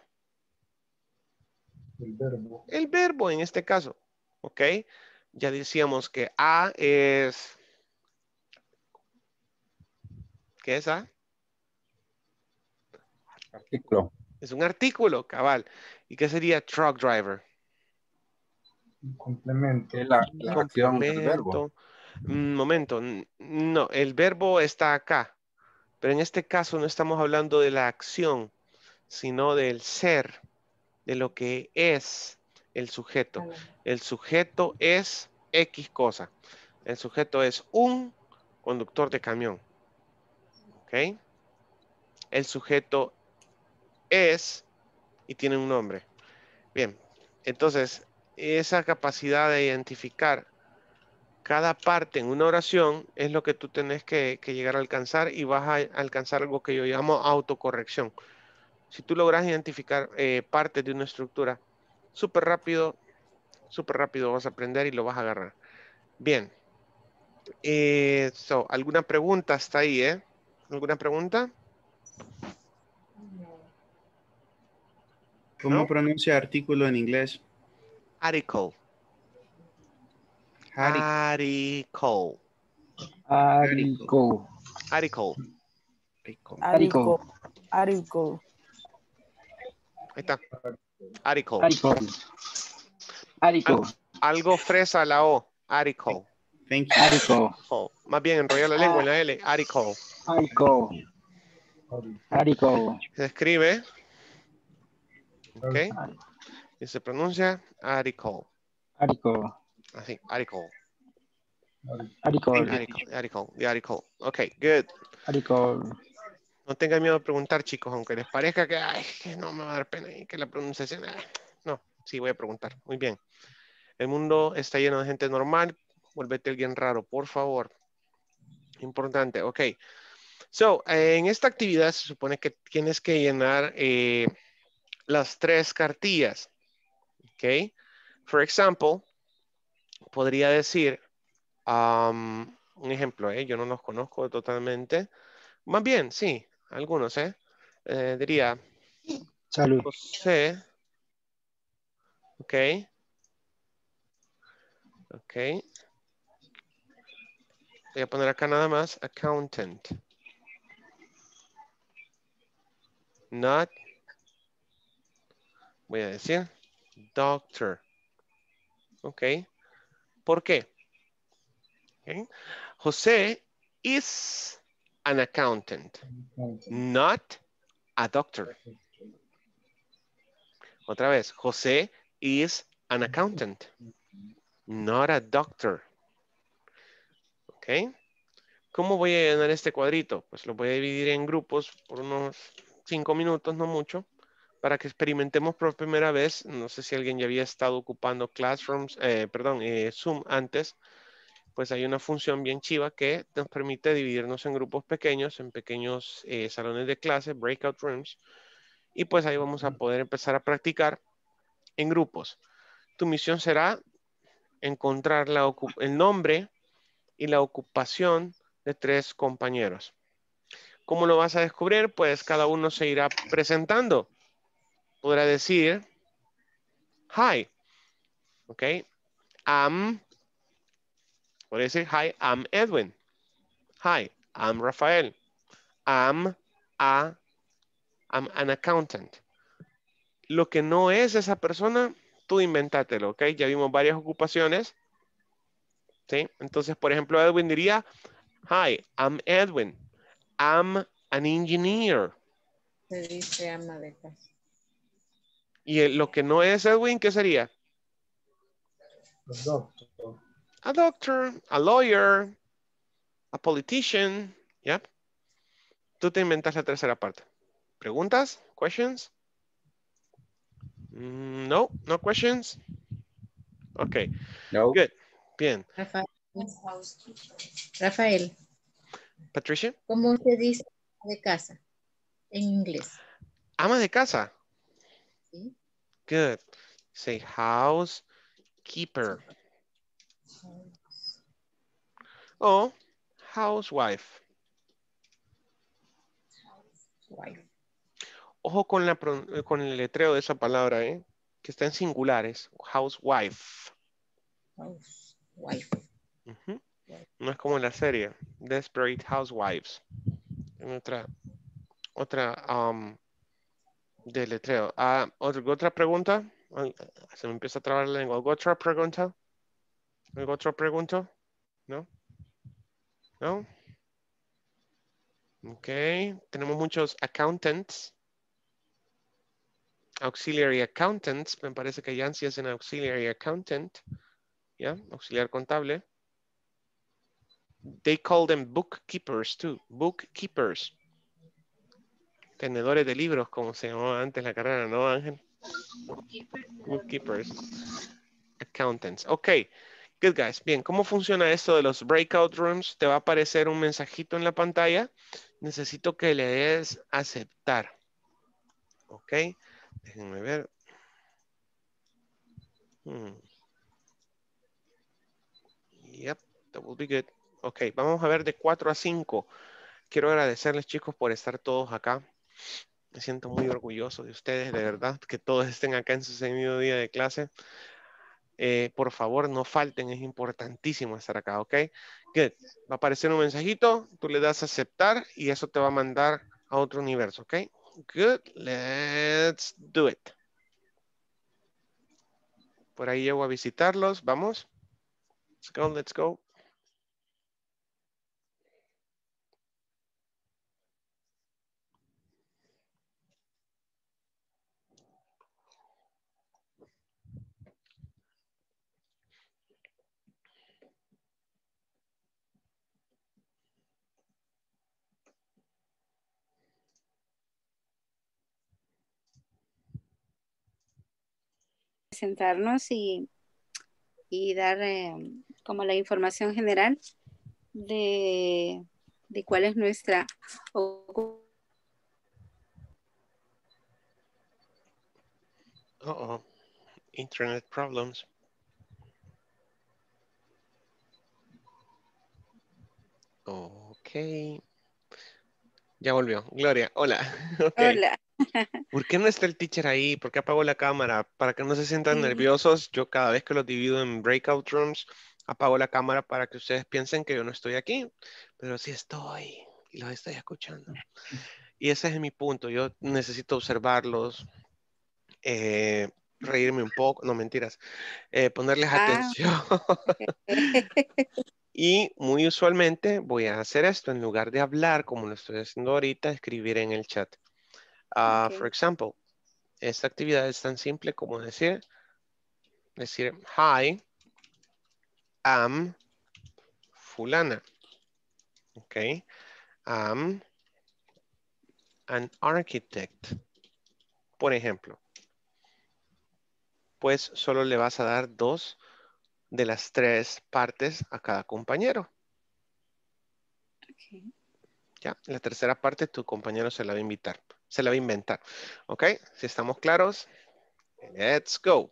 el verbo en este caso. ¿Ok? Ya decíamos que a es... ¿Qué es a? Artículo. Es un artículo, cabal. ¿Y qué sería truck driver? Complemento. Es la acción del verbo. Complemento. Un momento. No, el verbo está acá. Pero en este caso no estamos hablando de la acción, sino del ser, de lo que es el sujeto. El sujeto es X cosa. El sujeto es un conductor de camión. ¿Ok? El sujeto es y tiene un nombre. Bien, entonces esa capacidad de identificar cada parte en una oración es lo que tú tenés que llegar a alcanzar y vas a alcanzar algo que yo llamo autocorrección. Si tú logras identificar partes de una estructura, súper rápido vas a aprender y lo vas a agarrar. Bien. ¿Alguna pregunta hasta ahí, ¿Alguna pregunta? ¿Cómo pronuncia artículo en inglés? Article. Article. Ahí está. Article. Algo fresa a la O. Article. Thank you. Oh, más bien enrollar la lengua en la L. Article. Se escribe. Ok. Y se pronuncia article. Así, article. Article. Ok, good. No tengan miedo de preguntar, chicos, aunque les parezca que, que no me va a dar pena y que la pronunciación... No, sí voy a preguntar. Muy bien. El mundo está lleno de gente normal. Vuélvete alguien raro, por favor. Importante, ok. So, en esta actividad se supone que tienes que llenar las 3 cartillas. Ok. For example, podría decir, un ejemplo, yo no los conozco totalmente. Más bien, sí, algunos, diría, Salud. José. Ok. Ok. Voy a poner acá nada más, accountant. Not, voy a decir, doctor. Ok. ¿Por qué? Okay. José is an accountant, not a doctor. Otra vez, José is an accountant, not a doctor. Ok. ¿Cómo voy a llenar este cuadrito? Pues lo voy a dividir en grupos por unos 5 minutos, no mucho, para que experimentemos por primera vez. No sé si alguien ya había estado ocupando Zoom antes. Pues hay una función bien chiva que nos permite dividirnos en grupos pequeños, en pequeños salones de clase, breakout rooms, y pues ahí vamos a poder empezar a practicar en grupos. Tu misión será encontrar el nombre y la ocupación de 3 compañeros. ¿Cómo lo vas a descubrir? Pues cada uno se irá presentando. Podrá decir, hi, ok, podría decir, hi, I'm Edwin. Hi, I'm Rafael. I'm an accountant. Lo que no es esa persona, tú inventátelo, ¿ok? Ya vimos varias ocupaciones, ¿sí? Entonces, por ejemplo, Edwin diría, hi, I'm Edwin. I'm an engineer. Se dice ama de casa. Y lo que no es Edwin, ¿qué sería? Doctor. A doctor, a lawyer, a politician, ¿ya? Tú te inventas la tercera parte. ¿Preguntas? ¿Questions? No, no questions. Ok, No. good, bien. Rafael, Patricia, ¿cómo se dice ama de casa en inglés? ama de casa. ¿Sí? Good. Say housekeeper. O housewife. Ojo con el letreo de esa palabra, que está en singulares. Housewife. Housewife. Ujú. No es como en la serie. Desperate Housewives. En otra de letreo. ¿Otra pregunta? Ay, se me empieza a trabar la lengua. ¿Otra pregunta? ¿Otra pregunta? ¿No? ¿No? Ok. Tenemos muchos accountants. Auxiliary accountants. Me parece que Yancy es un auxiliary accountant. ¿Ya? Auxiliar contable. They call them bookkeepers too. Bookkeepers. Tenedores de libros, como se llamaba antes la carrera, ¿no, Ángel? Bookkeepers. Accountants. Ok. Good, guys. Bien, ¿cómo funciona esto de los breakout rooms? Te va a aparecer un mensajito en la pantalla. Necesito que le des aceptar. Ok. Déjenme ver. Yep, that will be good. Ok, vamos a ver de 4 a 5. Quiero agradecerles, chicos, por estar todos acá. Me siento muy orgulloso de ustedes, de verdad, que todos estén acá en su segundo día de clase. Por favor, no falten, es importantísimo estar acá, ¿ok? Good. Va a aparecer un mensajito, tú le das a aceptar y eso te va a mandar a otro universo, ¿ok? Good, let's do it. Por ahí llego a visitarlos, vamos. Let's go, let's go. Presentarnos y dar como la información general de de cuál es nuestra Uh-oh. Internet problems. Ok. Ya volvió. Gloria, hola. Okay. Hola. ¿Por qué no está el teacher ahí? ¿Por qué apagó la cámara? Para que no se sientan nerviosos, yo cada vez que los divido en breakout rooms, apago la cámara para que ustedes piensen que yo no estoy aquí. Pero sí estoy y los estoy escuchando. Y ese es mi punto. Yo necesito observarlos, reírme un poco, no mentiras, ponerles atención. Y muy usualmente voy a hacer esto en lugar de hablar como lo estoy haciendo ahorita, escribir en el chat. For example, esta actividad es tan simple como decir hi, I'm fulana. Ok, I'm an architect. Por ejemplo, pues solo le vas a dar 2 de las 3 partes a cada compañero. Okay. Ya, la tercera parte tu compañero se la va a inventar. ¿Ok? Si estamos claros, let's go.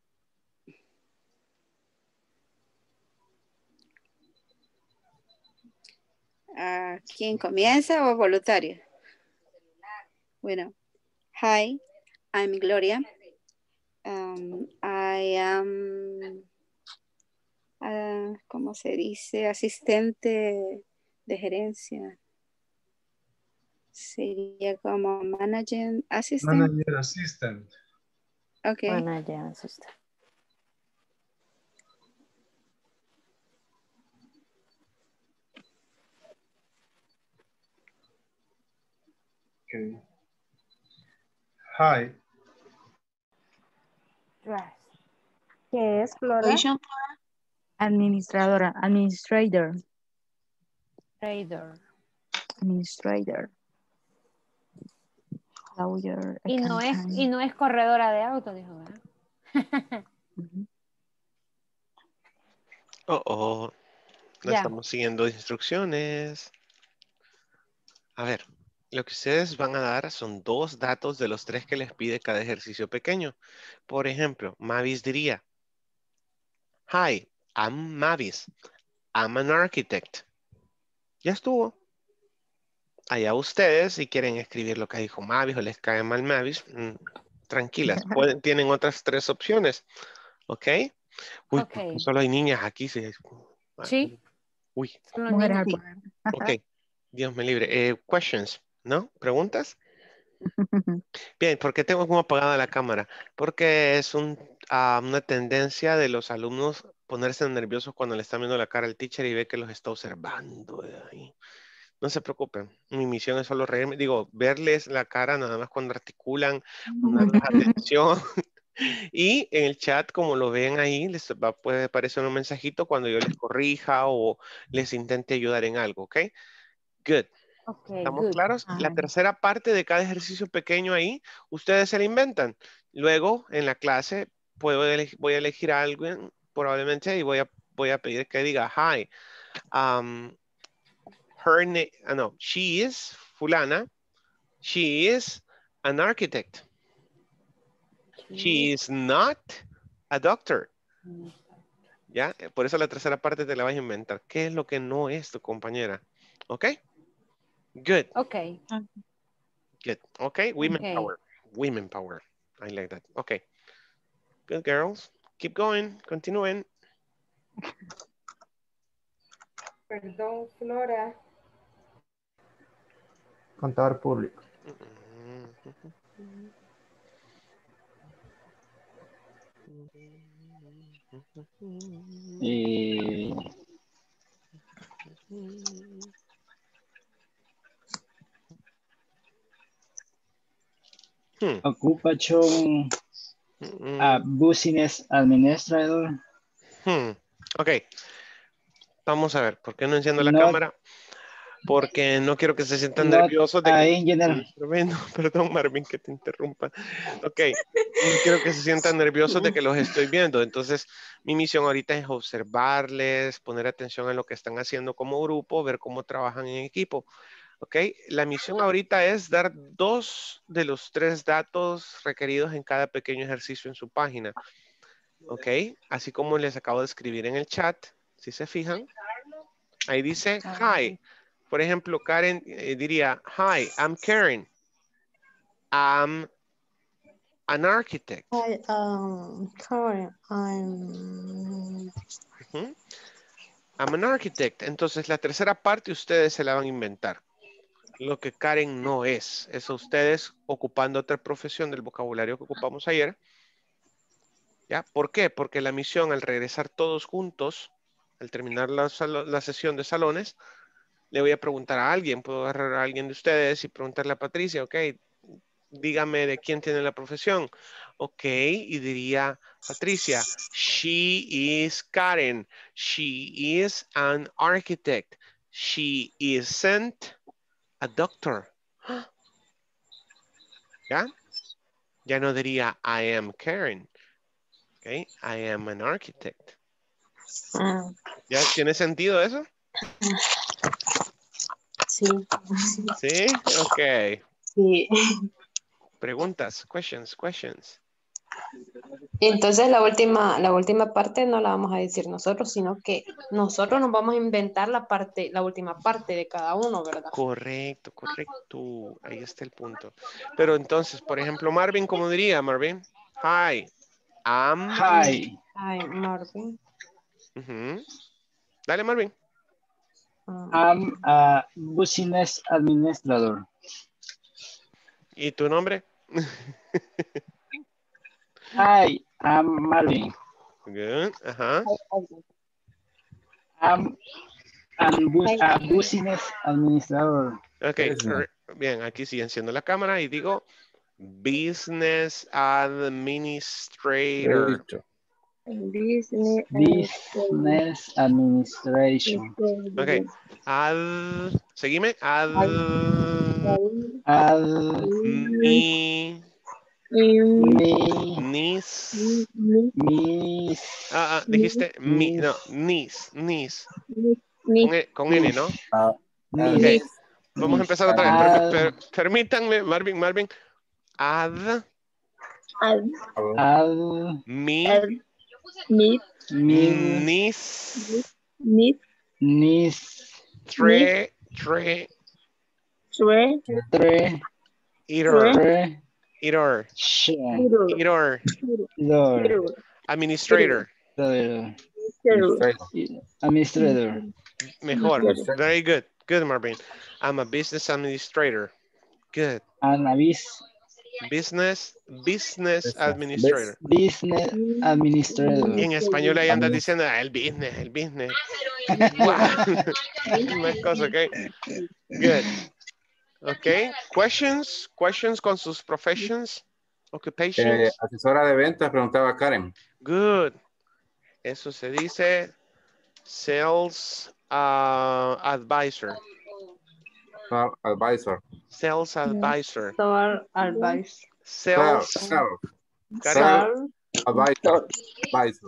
¿Quién comienza o voluntario? Bueno, hi, I'm Gloria. I am, ¿cómo se dice? Asistente de gerencia. Sería como manager assistant. Manager assistant. Okay. Manager assistant. Okay. Hi. ¿Qué es, Flora? Administradora, administrator. Trader. Administrator. Lawyer, Y no es corredora de auto, dijo, ¿verdad? No Ya. estamos siguiendo instrucciones. A ver, lo que ustedes van a dar son 2 datos de los 3 que les pide cada ejercicio pequeño. Por ejemplo, Mavis diría, hi, I'm Mavis. I'm an architect. Ya estuvo. Allá ustedes, si quieren escribir lo que dijo Mavis o les cae mal Mavis, tranquilas. Tienen otras 3 opciones. ¿Ok? Uy, Okay. solo hay niñas aquí. Sí. Uy. Mujeres al Sí. poder. Ok. Dios me libre. Questions, ¿no? ¿Preguntas? Bien, ¿por qué tengo como apagada la cámara? Porque es una tendencia de los alumnos ponerse nerviosos cuando le están viendo la cara al teacher y ve que los está observando de ahí. No se preocupen, mi misión es solo reírme, verles la cara nada más cuando articulan, ponerles atención. Y en el chat, como lo ven ahí, puede aparecer un mensajito cuando yo les corrija o les intente ayudar en algo, ¿ok? Good. Okay, ¿Estamos good. claros? La tercera parte de cada ejercicio pequeño ahí, ustedes se la inventan. Luego, en la clase, voy a elegir a alguien, probablemente, y voy a pedir que diga, hi, she is fulana, she is an architect. She is not a doctor. ¿Ya? Por eso la tercera parte te la vas a inventar. ¿Qué es lo que no es tu compañera? ¿Ok? Good. Okay. Good. Okay. Women power. Women power. I like that. Okay. Good girls. Keep going. Continúen. Perdón, Flora. Contador público. Occupation business administrator. Ok. Vamos a ver. ¿Por qué no enciendo la cámara? porque no quiero que se sientan Not nerviosos de a que... engineer. Perdón, Marvin, que te interrumpa. Ok, no quiero que se sientan nerviosos de que los estoy viendo. Entonces, mi misión ahorita es observarles, poner atención en lo que están haciendo como grupo, ver cómo trabajan en equipo. Ok, la misión ahorita es dar 2 de los 3 datos requeridos en cada pequeño ejercicio en su página. Ok, así como les acabo de escribir en el chat, si se fijan, ahí dice hi. Por ejemplo, Karen diría, hi, I'm Karen. I'm an architect. Hi, Karen, I'm... I'm an architect. Entonces, la tercera parte ustedes se la van a inventar. Lo que Karen no es. Eso ustedes ocupando otra profesión del vocabulario que ocupamos ayer. ¿Ya? ¿Por qué? Porque la misión al regresar todos juntos, al terminar la sesión de salones, le voy a preguntar a alguien, puedo agarrar a alguien de ustedes y preguntarle a Patricia, ok, dígame de quién tiene la profesión. Ok, y diría Patricia, she is Karen, she is an architect, she isn't a doctor. ¿Ya? Ya no diría I am Karen. Ok, I am an architect. ¿Ya tiene sentido eso? Sí. ¿Sí? Ok. Sí. Preguntas, questions. Entonces la última parte no la vamos a decir nosotros, sino que nosotros nos vamos a inventar la última parte de cada uno, ¿verdad? Correcto. Ahí está el punto. Pero entonces, por ejemplo, Marvin, ¿cómo diría Marvin? Hi, I'm... Hi. Hi, Marvin. Dale, Marvin. I'm a business administrator. ¿Y tu nombre? Hi, I'm Marvin. Good. Ajá. I'm a business administrator. Ok, bien, aquí sí enciendo la cámara y digo business administrator. Business administration. Ok, seguime, dijiste con N, ¿no? Ok, vamos a empezar otra vez. Permítanme, Marvin. Administrator. Mejor. Very good. Good, Marvin. I'm a business administrator. Good. I'm a business administrator. Business administrator. En español ahí andas diciendo el business. Wow. Una cosa, ok. Good. Ok. Questions con sus professions, occupations. Asesora de ventas, preguntaba Karen. Good. Eso se dice sales advisor. Advisor. Sales advisor. Sales advisor.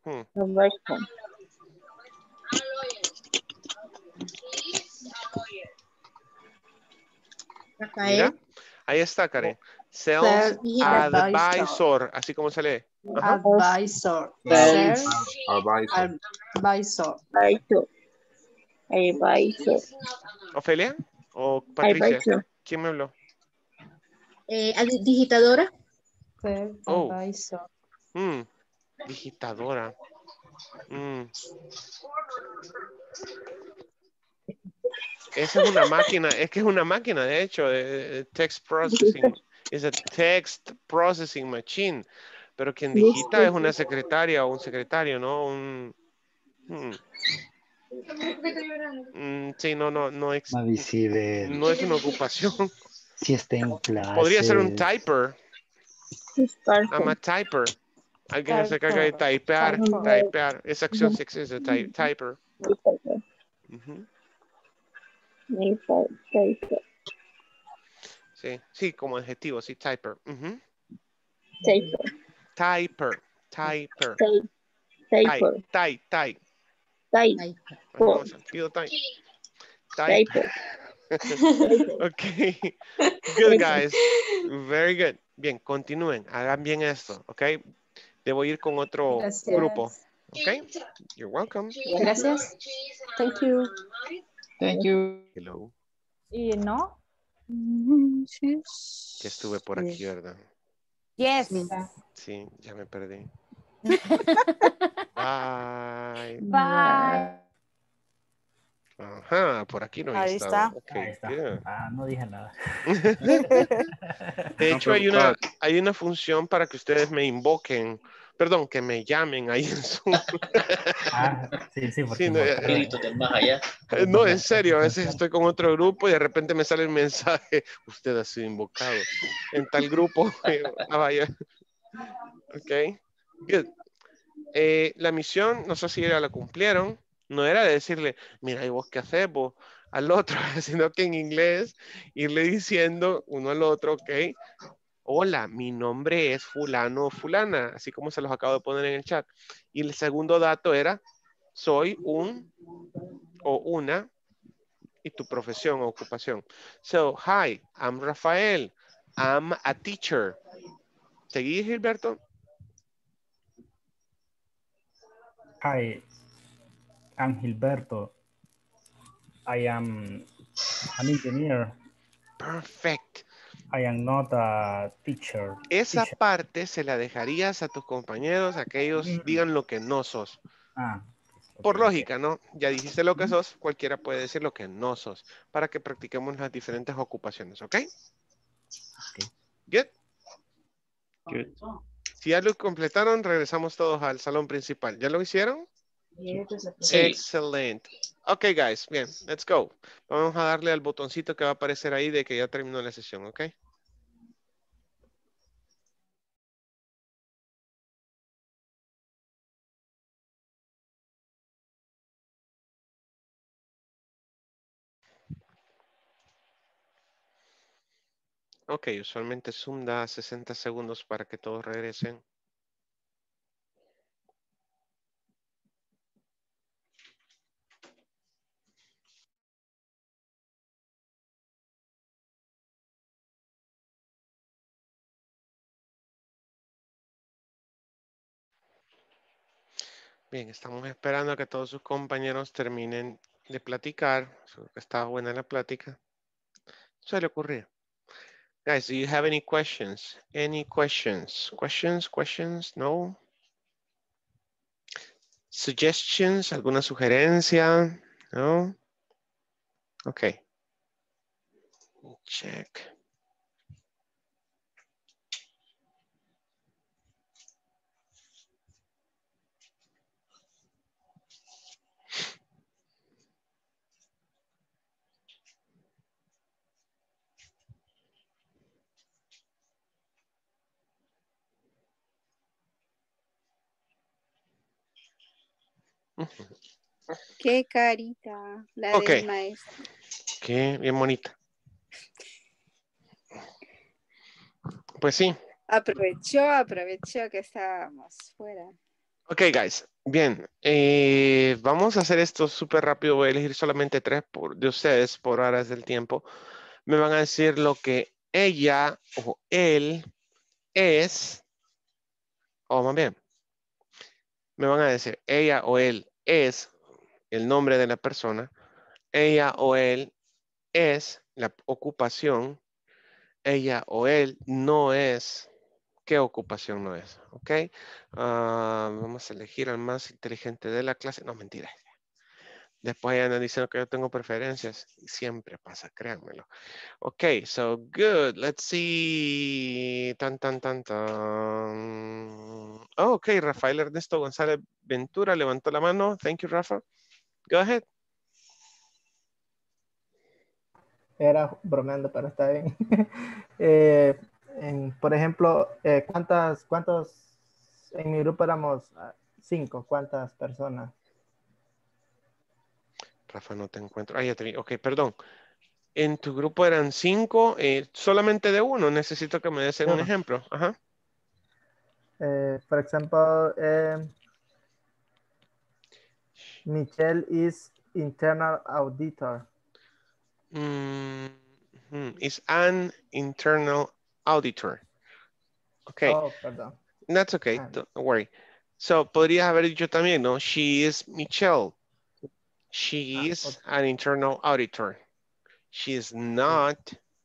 Mira, ahí está, Karen. Sales advisor. Así como se lee. Advisor. ¿Ofelia? ¿O Patricia? ¿Quién me habló? Digitadora. Advisor. Digitadora. Esa es una máquina, es una máquina, de hecho, de text processing. Es a text processing machine. Pero quien digita es una secretaria o un secretario, ¿no? Sí, no es una ocupación. Si está en clase. Podría ser un typer. I'm a typer. Alguien se encarga de typear. Esa acción se existe, typer. Typer. Sí, sí, como adjetivo, sí, typer. Ujú. Typer. Typer, typer. Typer. Type. Typer. Pido type. Type. Ok. Good, guys. Very good. Bien, continúen. Hagan bien esto, ok. Debo ir con otro grupo. Ok. You're welcome. Gracias. Thank you. Thank you. Hello. ¿Y no? Que estuve por aquí, ¿verdad? Yes. Sí, ya me perdí. Bye. Bye. Ajá, por aquí no he Ahí estado. está. Ok, Ahí está. good. No dije nada. De hecho, hay una función para que ustedes me invoquen, perdón, que me llamen ahí en Zoom. Sí, porque Sí, no, Espíritu del más allá. no, en serio, a veces estoy con otro grupo y de repente me sale el mensaje, usted ha sido invocado en tal grupo. Vaya. Ok, good. La misión, no sé si ya la cumplieron, no era de decirle, mira, ¿y vos qué haces vos? Al otro, sino que en inglés irle diciendo uno al otro, ok, hola, mi nombre es fulano o fulana, así como se los acabo de poner en el chat. Y el segundo dato era, soy un o una y tu profesión o ocupación. So, hi, I'm Rafael. I'm a teacher. ¿Seguí, Gilberto? Hi, I'm Gilberto. I am an engineer. Perfect. I am not a teacher. Esa parte se la dejarías a tus compañeros, a que ellos digan lo que no sos. Por lógica, ¿no? Ya dijiste lo que sos, cualquiera puede decir lo que no sos, para que practiquemos las diferentes ocupaciones, ¿ok? Good. Good. Si ya lo completaron, regresamos todos al salón principal. ¿Ya lo hicieron? Sí. Excelente. Ok, guys, bien, let's go. Vamos a darle al botoncito que va a aparecer ahí de que ya terminó la sesión, ¿ok? Ok, usualmente Zoom da 60 segundos para que todos regresen. Bien, estamos esperando a que todos sus compañeros terminen de platicar. Está buena la plática. Suele ocurrir. Guys, do you have any questions? Any questions? Questions? No? Suggestions? ¿Alguna sugerencia? No? Ok. Check. Qué carita, la Ok. del maestro. Qué bien bonita. Pues sí. Aprovechó que estábamos fuera. Ok, guys. Bien. Vamos a hacer esto súper rápido. Voy a elegir solamente 3 de ustedes por horas del tiempo. Me van a decir lo que ella o él es. O más bien. Me van a decir ella o él es el nombre de la persona. Ella o él es la ocupación. Ella o él no es. ¿Qué ocupación no es? ¿Ok? Vamos a elegir al más inteligente de la clase. No, mentira. Después ya andan diciendo que yo tengo preferencias. Y siempre pasa, créanmelo. Ok, so good. Let's see. Tan. Oh, ok, Rafael Ernesto González Ventura levantó la mano. Thank you, Rafa. Go ahead. Era bromeando, pero está bien. Por ejemplo, ¿cuántos? En mi grupo éramos 5. ¿Cuántas personas? Rafa, no te encuentro. Ah, ya te vi. Ok, perdón. En tu grupo eran 5, solamente de uno. Necesito que me des un ejemplo. Ajá. For example, Michelle is internal auditor. Is an internal auditor. Okay. Oh, perdón. That's okay. Don't worry. So, podrías haber dicho también, ¿no? She is Michelle. She is an internal auditor. She is not.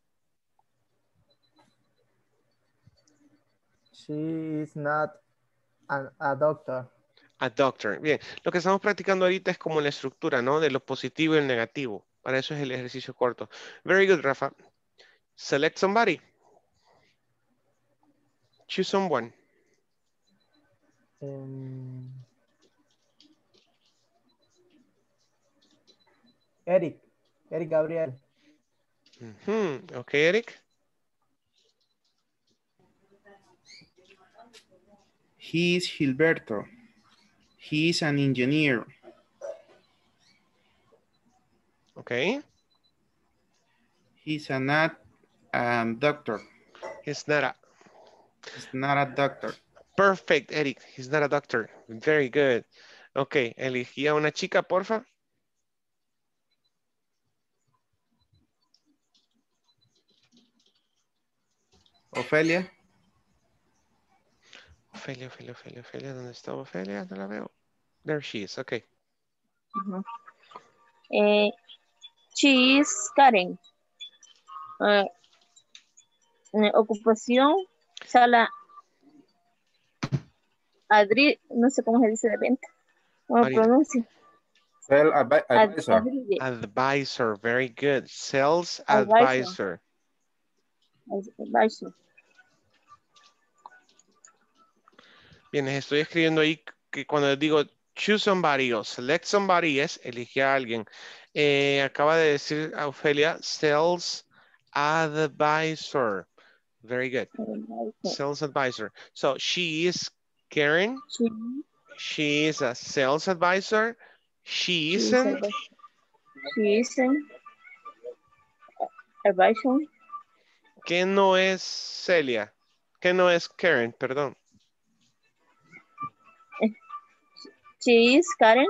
She is not a doctor. A doctor. Bien, lo que estamos practicando ahorita es como la estructura, ¿no? De lo positivo y el negativo. Para eso es el ejercicio corto. Very good, Rafa. Select somebody. Choose someone. Eric Gabriel. Okay, Eric. He is Gilberto. He is an engineer. Okay. He's not a doctor. He's not a. He's not a doctor. Perfect, Eric. He's not a doctor. Very good. Okay, elegí a una chica, porfa. Ofelia. Ofelia, ¿dónde está Ofelia? No la veo. There she is, okay. She is Karen. Ocupación, sala, no sé cómo se dice de venta. ¿Cómo pronuncia? Advisor. Advisor, very good. Sales advisor. Bien, estoy escribiendo ahí que cuando digo choose somebody o select somebody es elige a alguien. Acaba de decir a Ofelia, sales advisor. Very good. Sales advisor. So she is Karen. She is a sales advisor. She isn't. She isn't. Advisor. ¿Qué no es Celia? ¿Qué no es Karen? Perdón. She is Karen.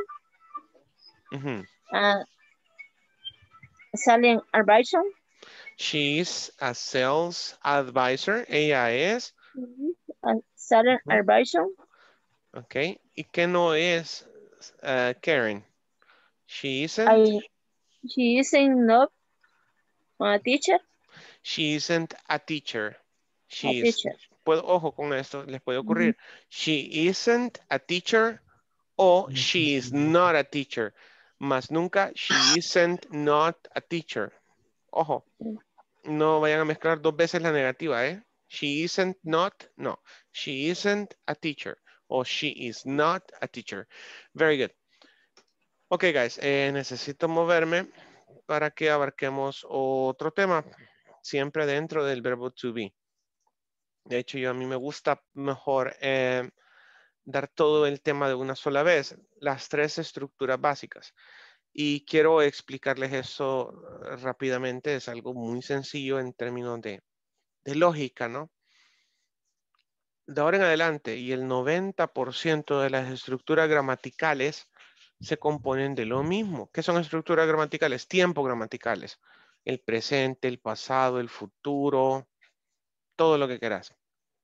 Selling advisor. She is a sales advisor. Ella es. Selling advisor. Ok. ¿Y qué no es Karen? She isn't. She isn't not a teacher. She isn't a teacher. She a is. teacher. Ojo con esto, les puede ocurrir. She isn't a teacher o she is not a teacher. Más nunca she isn't not a teacher. Ojo. No vayan a mezclar dos veces la negativa, ¿eh? She isn't not, no. She isn't a teacher o she is not a teacher. Very good. Ok, guys, necesito moverme para que abarquemos otro tema, siempre dentro del verbo to be. De hecho, a mí me gusta mejor dar todo el tema de una sola vez, las 3 estructuras básicas. Y quiero explicarles eso rápidamente. Es algo muy sencillo en términos de lógica, ¿no? De ahora en adelante, y el 90% de las estructuras gramaticales se componen de lo mismo. ¿Qué son estructuras gramaticales? Tiempos gramaticales. El presente, el pasado, el futuro, todo lo que quieras.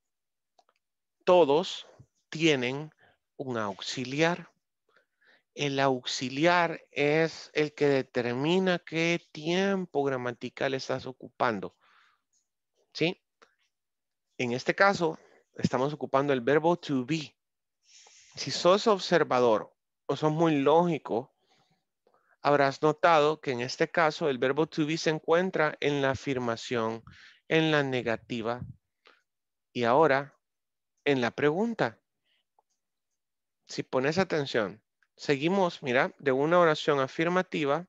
Todos tienen un auxiliar. El auxiliar es el que determina qué tiempo gramatical estás ocupando. ¿Sí? En este caso, estamos ocupando el verbo to be. Si sos observador o sos muy lógico, habrás notado que en este caso el verbo to be se encuentra en la afirmación, en la negativa y ahora en la pregunta. Si pones atención, seguimos, mira, de una oración afirmativa,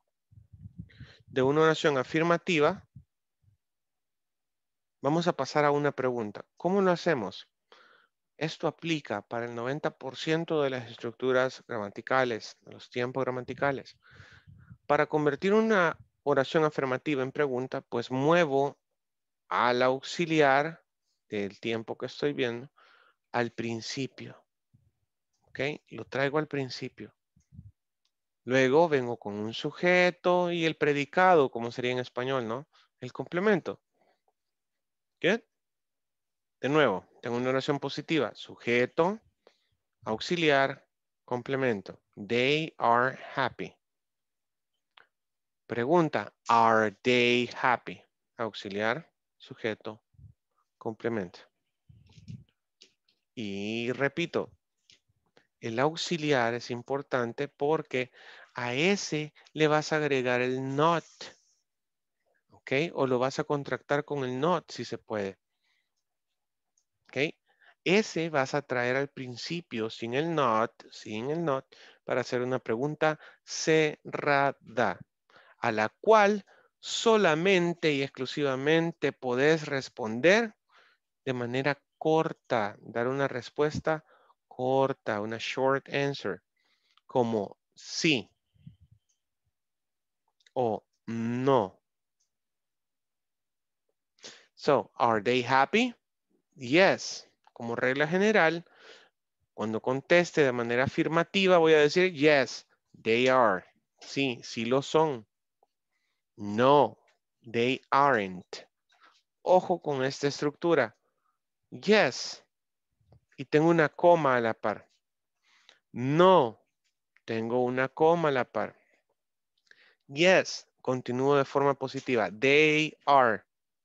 vamos a pasar a una pregunta. ¿Cómo lo hacemos? Esto aplica para el 90% de las estructuras gramaticales, de los tiempos gramaticales. Para convertir una oración afirmativa en pregunta, pues muevo al auxiliar del tiempo que estoy viendo al principio. ¿Ok? Lo traigo al principio. Luego vengo con un sujeto y el predicado, como sería en español, ¿no? El complemento. ¿Qué? De nuevo, tengo una oración positiva. Sujeto, auxiliar, complemento. They are happy. Pregunta, are they happy? Auxiliar, sujeto, complemento. Y repito, el auxiliar es importante porque a ese le vas a agregar el not. ¿Ok? O lo vas a contractar con el not si se puede. ¿Ok? Ese vas a traer al principio sin el not, para hacer una pregunta cerrada, a la cual solamente y exclusivamente podés responder de manera corta, dar una respuesta corta, una short answer, como sí o no. So, are they happy? Yes. Como regla general, cuando conteste de manera afirmativa voy a decir yes, they are. Sí, sí lo son. No, they aren't. Ojo con esta estructura. Yes. Y tengo una coma a la par. No, tengo una coma a la par. Yes, continúo de forma positiva. They are.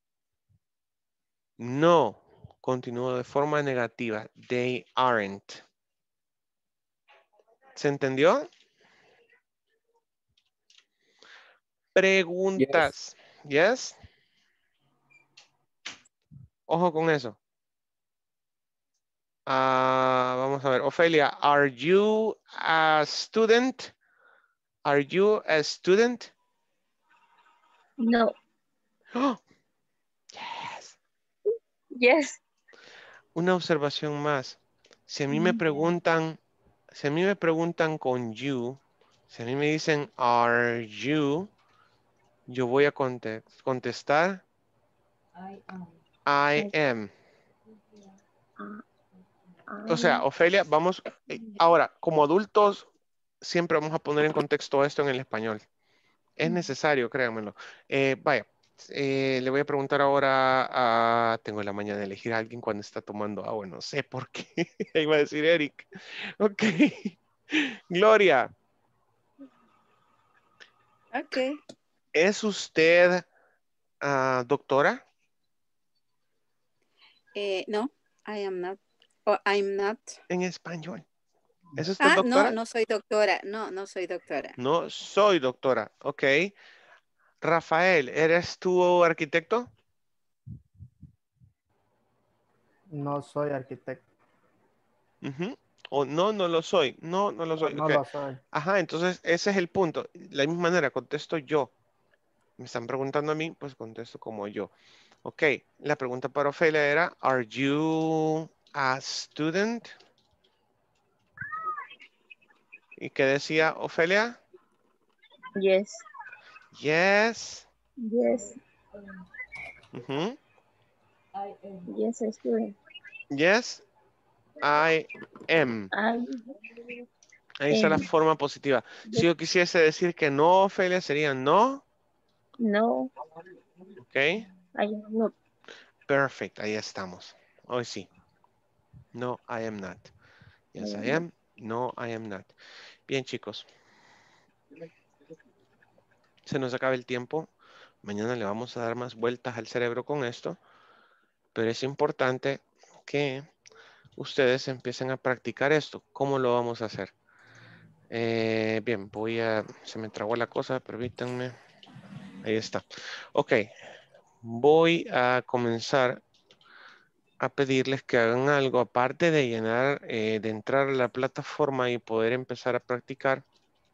No, continúo de forma negativa. They aren't. ¿Se entendió? Preguntas. Yes. Ojo con eso. Vamos a ver. Ofelia, are you a student? Are you a student? No. Oh, yes. Yes. Una observación más. Si a mí me preguntan con you, si a mí me dicen are you, yo voy a contestar I am. O sea, Ofelia, vamos, ahora, como adultos, siempre vamos a poner en contexto esto en el español. Es necesario, créanmelo. Vaya, le voy a preguntar ahora tengo la mañana de elegir a alguien cuando está tomando agua, no sé por qué. Iba a decir Eric. Ok. Gloria. Ok. ¿Es usted doctora? No, I am not. Oh, I'm not. En español. ¿Es usted No, doctora? no soy doctora. No, no soy doctora. No soy doctora. Ok. Rafael, ¿eres tú arquitecto? No soy arquitecto. O no, no lo soy. No, no lo soy. No Okay. lo soy. Ajá, entonces ese es el punto. De la misma manera contesto yo. Me están preguntando a mí, pues contesto como yo. Ok, la pregunta para Ofelia era, ¿Are you a student? ¿Y qué decía Ofelia? Yes. Yes. Yes. Yes, I student. Yes, I am. Ahí está la forma positiva. Si yo quisiese decir que no, Ofelia, sería no. No. Ok. I am not. Perfect, ahí estamos. Hoy sí. No, I am not. Yes, I am. No, I am not. Bien, chicos. Se nos acaba el tiempo. Mañana le vamos a dar más vueltas al cerebro con esto. Pero es importante que ustedes empiecen a practicar esto. ¿Cómo lo vamos a hacer? Bien, se me trabó la cosa, permítanme. Ahí está. Ok, voy a comenzar a pedirles que hagan algo, aparte de llenar, de entrar a la plataforma y poder empezar a practicar.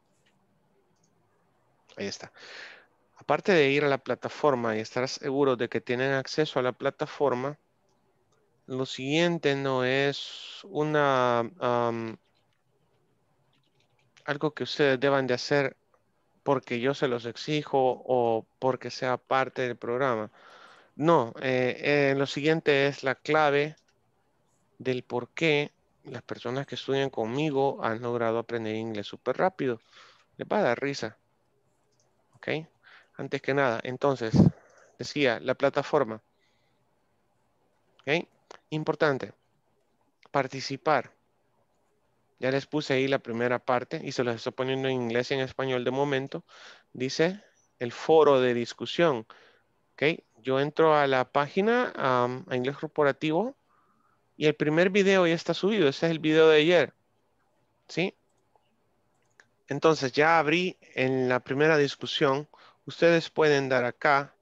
Ahí está. Aparte de ir a la plataforma y estar seguros de que tienen acceso a la plataforma, lo siguiente no es algo que ustedes deban de hacer porque yo se los exijo o porque sea parte del programa. No, lo siguiente es la clave del por qué las personas que estudian conmigo han logrado aprender inglés súper rápido. Les va a dar risa. ¿Ok? Antes que nada, entonces, decía, la plataforma. ¿Ok? Importante. Participar. Ya les puse ahí la primera parte y se los estoy poniendo en inglés y en español de momento. Dice el foro de discusión. ¿Ok? Yo entro a la página, a inglés corporativo, y el primer video ya está subido. Ese es el video de ayer. ¿Sí? Entonces ya abrí en la primera discusión. Ustedes pueden dar acá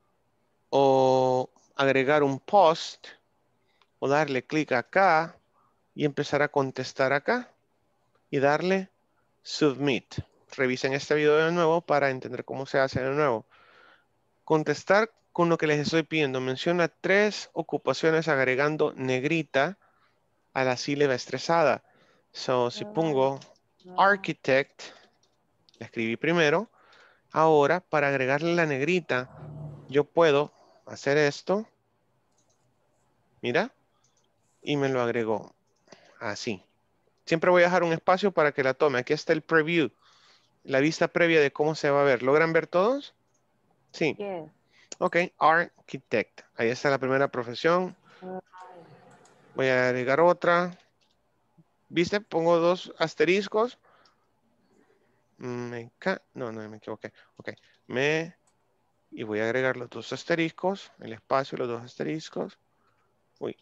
o agregar un post o darle clic acá y empezar a contestar acá y darle submit. Revisen este video de nuevo para entender cómo se hace de nuevo. Contestar con lo que les estoy pidiendo. Menciona 3 ocupaciones agregando negrita a la sílaba estresada. So, si pongo architect, la escribí primero. Ahora, para agregarle la negrita, yo puedo hacer esto. Mira. Y me lo agregó. Así. Siempre voy a dejar un espacio para que la tome. Aquí está el preview. La vista previa de cómo se va a ver. ¿Logran ver todos? Sí. Yes. Ok. Architect. Ahí está la primera profesión. Voy a agregar otra. ¿Viste? Pongo 2 asteriscos. No, me equivoqué. Ok. Y voy a agregar los 2 asteriscos. El espacio, los 2 asteriscos. Uy.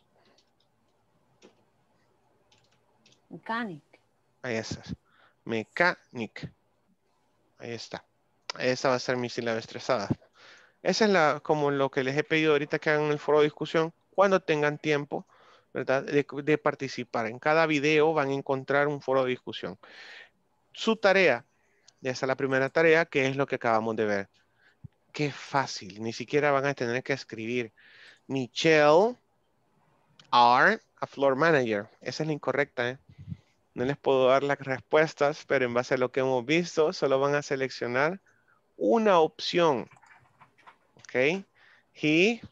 Mechanic. Ahí está. Mechanic. Ahí está. Esa va a ser mi sílaba estresada. Esa es como lo que les he pedido ahorita que hagan el foro de discusión cuando tengan tiempo, ¿verdad? De participar. En cada video van a encontrar un foro de discusión. Su tarea, ya está la primera tarea, que es lo que acabamos de ver. Qué fácil, ni siquiera van a tener que escribir. Michelle are a floor manager. Esa es la incorrecta, ¿eh? No les puedo dar las respuestas, pero en base a lo que hemos visto, solo van a seleccionar una opción. ¿Ok? He.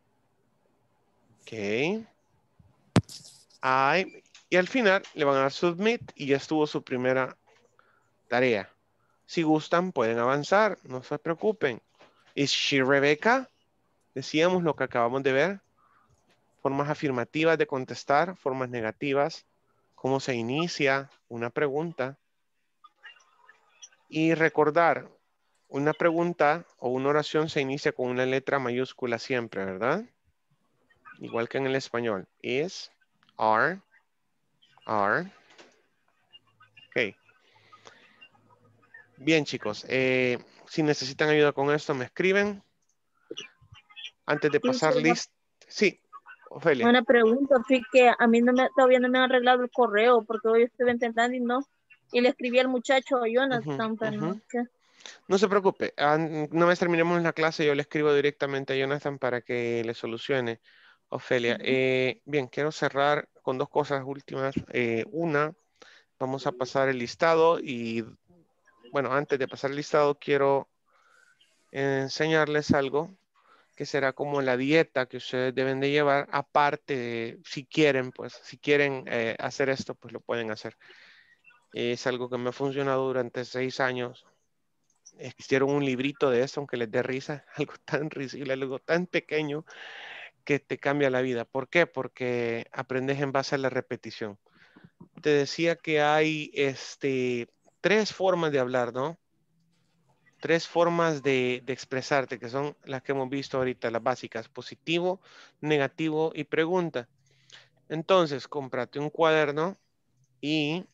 Ok. Y al final le van a dar submit y ya estuvo su primera tarea. Si gustan, pueden avanzar. No se preocupen. ¿Is she Rebecca? Decíamos lo que acabamos de ver. Formas afirmativas de contestar, formas negativas. Cómo se inicia una pregunta. Y recordar, una pregunta o una oración se inicia con una letra mayúscula siempre, ¿verdad? Igual que en el español. Is, are. Ok. Bien, chicos. Si necesitan ayuda con esto, me escriben. Antes de pasar lista. Sí, Ofelia. Una pregunta, sí, que a mí todavía no me han arreglado el correo porque hoy estuve intentando y le escribí al muchacho a Jonathan, pero no sé. No se preocupe. Una vez terminemos la clase, yo le escribo directamente a Jonathan para que le solucione, Ofelia. Bien, quiero cerrar con 2 cosas últimas. Una, vamos a pasar el listado y, bueno, antes de pasar el listado, quiero enseñarles algo que será como la dieta que ustedes deben de llevar, aparte de, si quieren hacer esto, pues lo pueden hacer. Es algo que me ha funcionado durante 6 años. Hicieron un librito de eso, aunque les dé risa, algo tan risible, algo tan pequeño que te cambia la vida. ¿Por qué? Porque aprendes en base a la repetición. Te decía que hay 3 formas de hablar, ¿no? 3 formas de expresarte, que son las que hemos visto ahorita, las básicas: positivo, negativo y pregunta. Entonces, cómprate un cuaderno y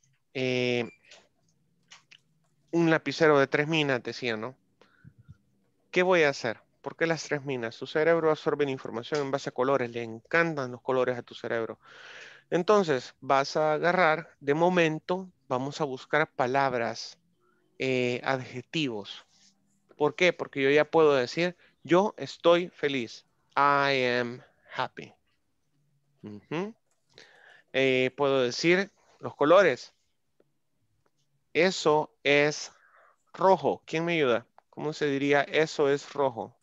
un lapicero de 3 minas, decía, ¿no? ¿Qué voy a hacer? ¿Por qué las 3 minas? Tu cerebro absorbe la información en base a colores, le encantan los colores a tu cerebro. Entonces, vas a agarrar, de momento, vamos a buscar palabras, adjetivos. ¿Por qué? Porque yo ya puedo decir, yo estoy feliz. I am happy. Puedo decir los colores. Eso es Rojo. ¿Quién me ayuda? ¿Cómo se diría eso es rojo?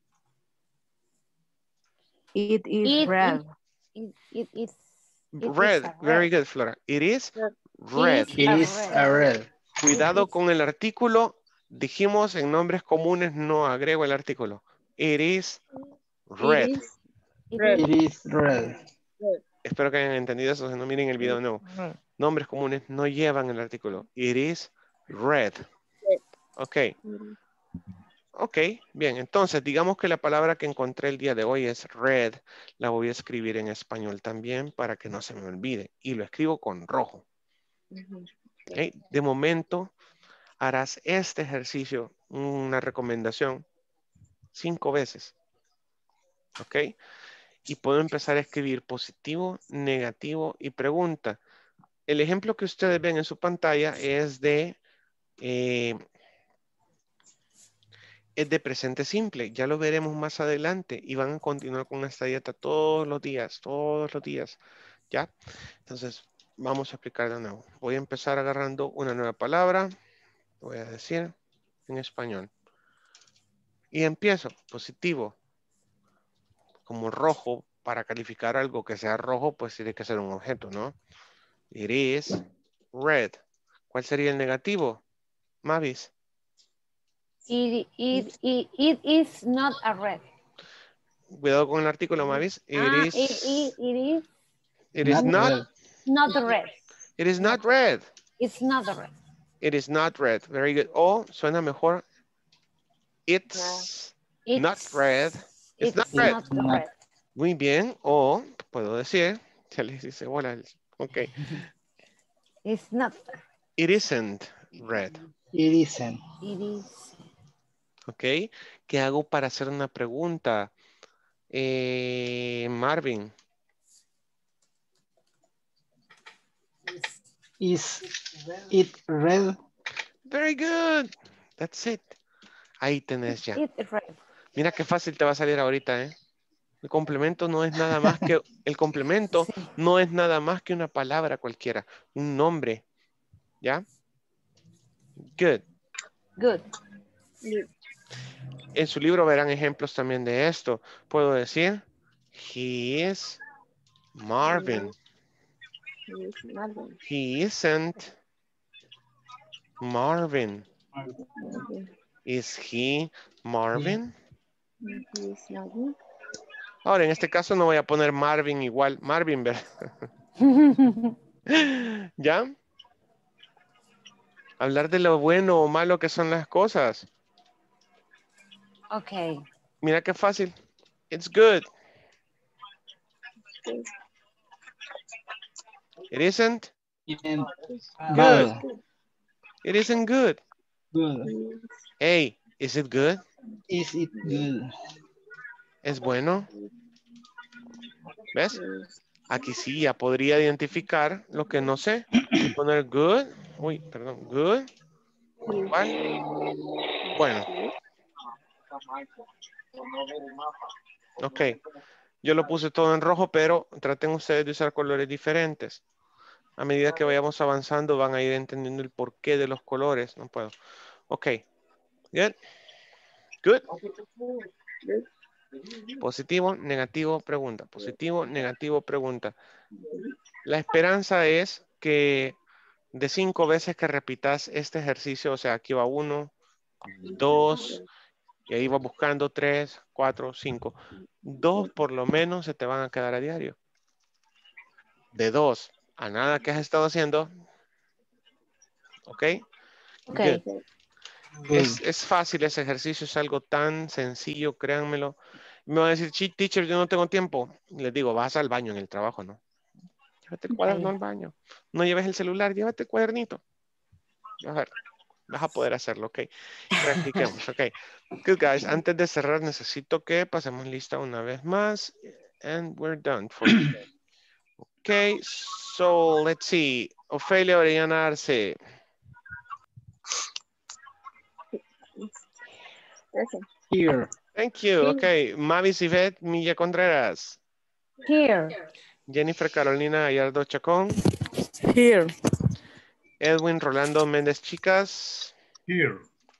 It is red. It is Red. Very good, Flora. It is red. It is a red. Cuidado con el artículo. Dijimos en nombres comunes no agrego el artículo. It is red. It is red. Espero que hayan entendido eso. Si no, miren el video nuevo. Nombres comunes no llevan el artículo. It is red. Ok. Ok, bien. Entonces, digamos que la palabra que encontré el día de hoy es red. La voy a escribir en español también para que no se me olvide. Y lo escribo con rojo. Okay. De momento, harás este ejercicio, una recomendación, 5 veces. Ok. Y puedo empezar a escribir positivo, negativo y pregunta. El ejemplo que ustedes ven en su pantalla es de presente simple. Ya lo veremos más adelante y van a continuar con esta dieta todos los días, ¿ya? Entonces, vamos a explicar de nuevo. Voy a empezar agarrando una nueva palabra. Voy a decir en español. Y empiezo, positivo. Como rojo, para calificar algo que sea rojo, pues tiene que ser un objeto, ¿no? It is red. ¿Cuál sería el negativo? Mavis. It is not a red. Cuidado con el artículo, Mavis. It is not red. It is not red. It's not red. It is not red. Very good. O suena mejor. It's not red. It's not red. Muy bien. O puedo decir, ya les dice, hola. Ok. It's not. It isn't red. It isn't. It is. Ok. ¿Qué hago para hacer una pregunta? Marvin. Is it red? Very good. That's it. Ahí tenés ya. It's red. Mira qué fácil te va a salir ahorita, ¿eh? El complemento no es nada más que no es nada más que una palabra cualquiera, un nombre. ¿Ya? Good. Good. En su libro verán ejemplos también de esto. Puedo decir, he is Marvin. He isn't Marvin. Is he Marvin? Ahora, en este caso no voy a poner Marvin igual. Marvin, ¿verdad? ¿Ya? Hablar de lo bueno o malo que son las cosas. Ok. Mira qué fácil. It's good. It isn't good. It isn't good. Good. Hey, is it good? Is it good? ¿Es bueno? ¿Ves? Aquí sí ya podría identificar lo que no sé. Poner good. Uy, perdón. Good. Igual. Bueno. Ok. Yo lo puse todo en rojo, pero traten ustedes de usar colores diferentes. A medida que vayamos avanzando van a ir entendiendo el porqué de los colores. No puedo. Ok. Good. Good. Positivo, negativo, pregunta. Positivo, negativo, pregunta. La esperanza es que de 5 veces que repitas este ejercicio, o sea, aquí va 1, 2, y ahí va buscando 3, 4, 5. 2 por lo menos se te van a quedar a diario. De 2 a nada que has estado haciendo. ¿Ok? Ok. Es fácil ese ejercicio, es algo tan sencillo, créanmelo. Me van a decir, teacher, yo no tengo tiempo. Les digo, vas al baño en el trabajo, ¿no? Llévate el cuaderno al baño. No lleves el celular, llévate el cuadernito. A ver, vas a poder hacerlo, ok. Practiquemos, ok. Good, guys. Antes de cerrar, necesito que pasemos lista una vez más. And we're done for today. Okay, so let's see. Ofelia Orellana Arce. Here. Thank you. Okay. Mavis Yvette Milla Contreras. Here. Jennifer Carolina Gallardo Chacón. Here. Edwin Rolando Méndez Chicas. Here.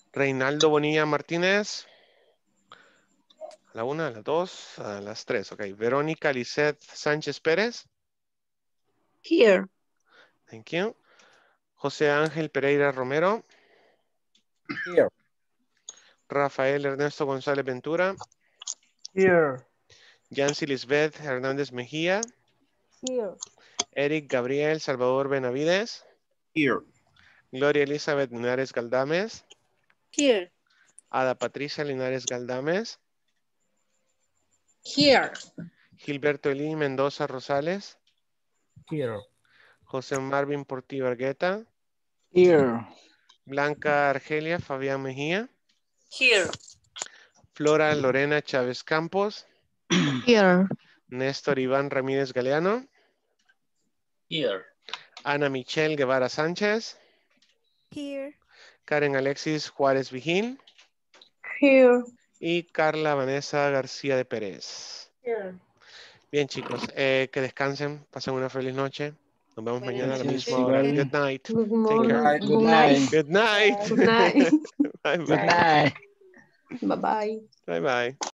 Reinaldo Bonilla Martínez. A la 1, a las 2, a las 3. Ok. Verónica Lisette Sánchez Pérez. Here. Thank you. José Ángel Pereira Romero. Here. Rafael Ernesto González Ventura. Here. Yancy Lisbeth Hernández Mejía. Here. Eric Gabriel Salvador Benavides. Here. Gloria Elizabeth Linares Galdames. Here. Ada Patricia Linares Galdames. Here. Gilberto Elí Mendoza Rosales. Here. José Marvin Portillo Argueta. Here. Blanca Argelia Fabián Mejía. Here. Flora Lorena Chávez Campos. Here. Néstor Iván Ramírez Galeano. Here. Ana Michelle Guevara Sánchez. Here. Karen Alexis Juárez Vigil. Here. Y Carla Vanessa García de Pérez. Here. Bien, chicos, que descansen, pasen una feliz noche. Nos vemos mañana a la Gracias, misma hora. igual. Good night. Good Take morning. care. Good night. Good night. Good night. Bye Good bye. night. Bye bye. Bye bye.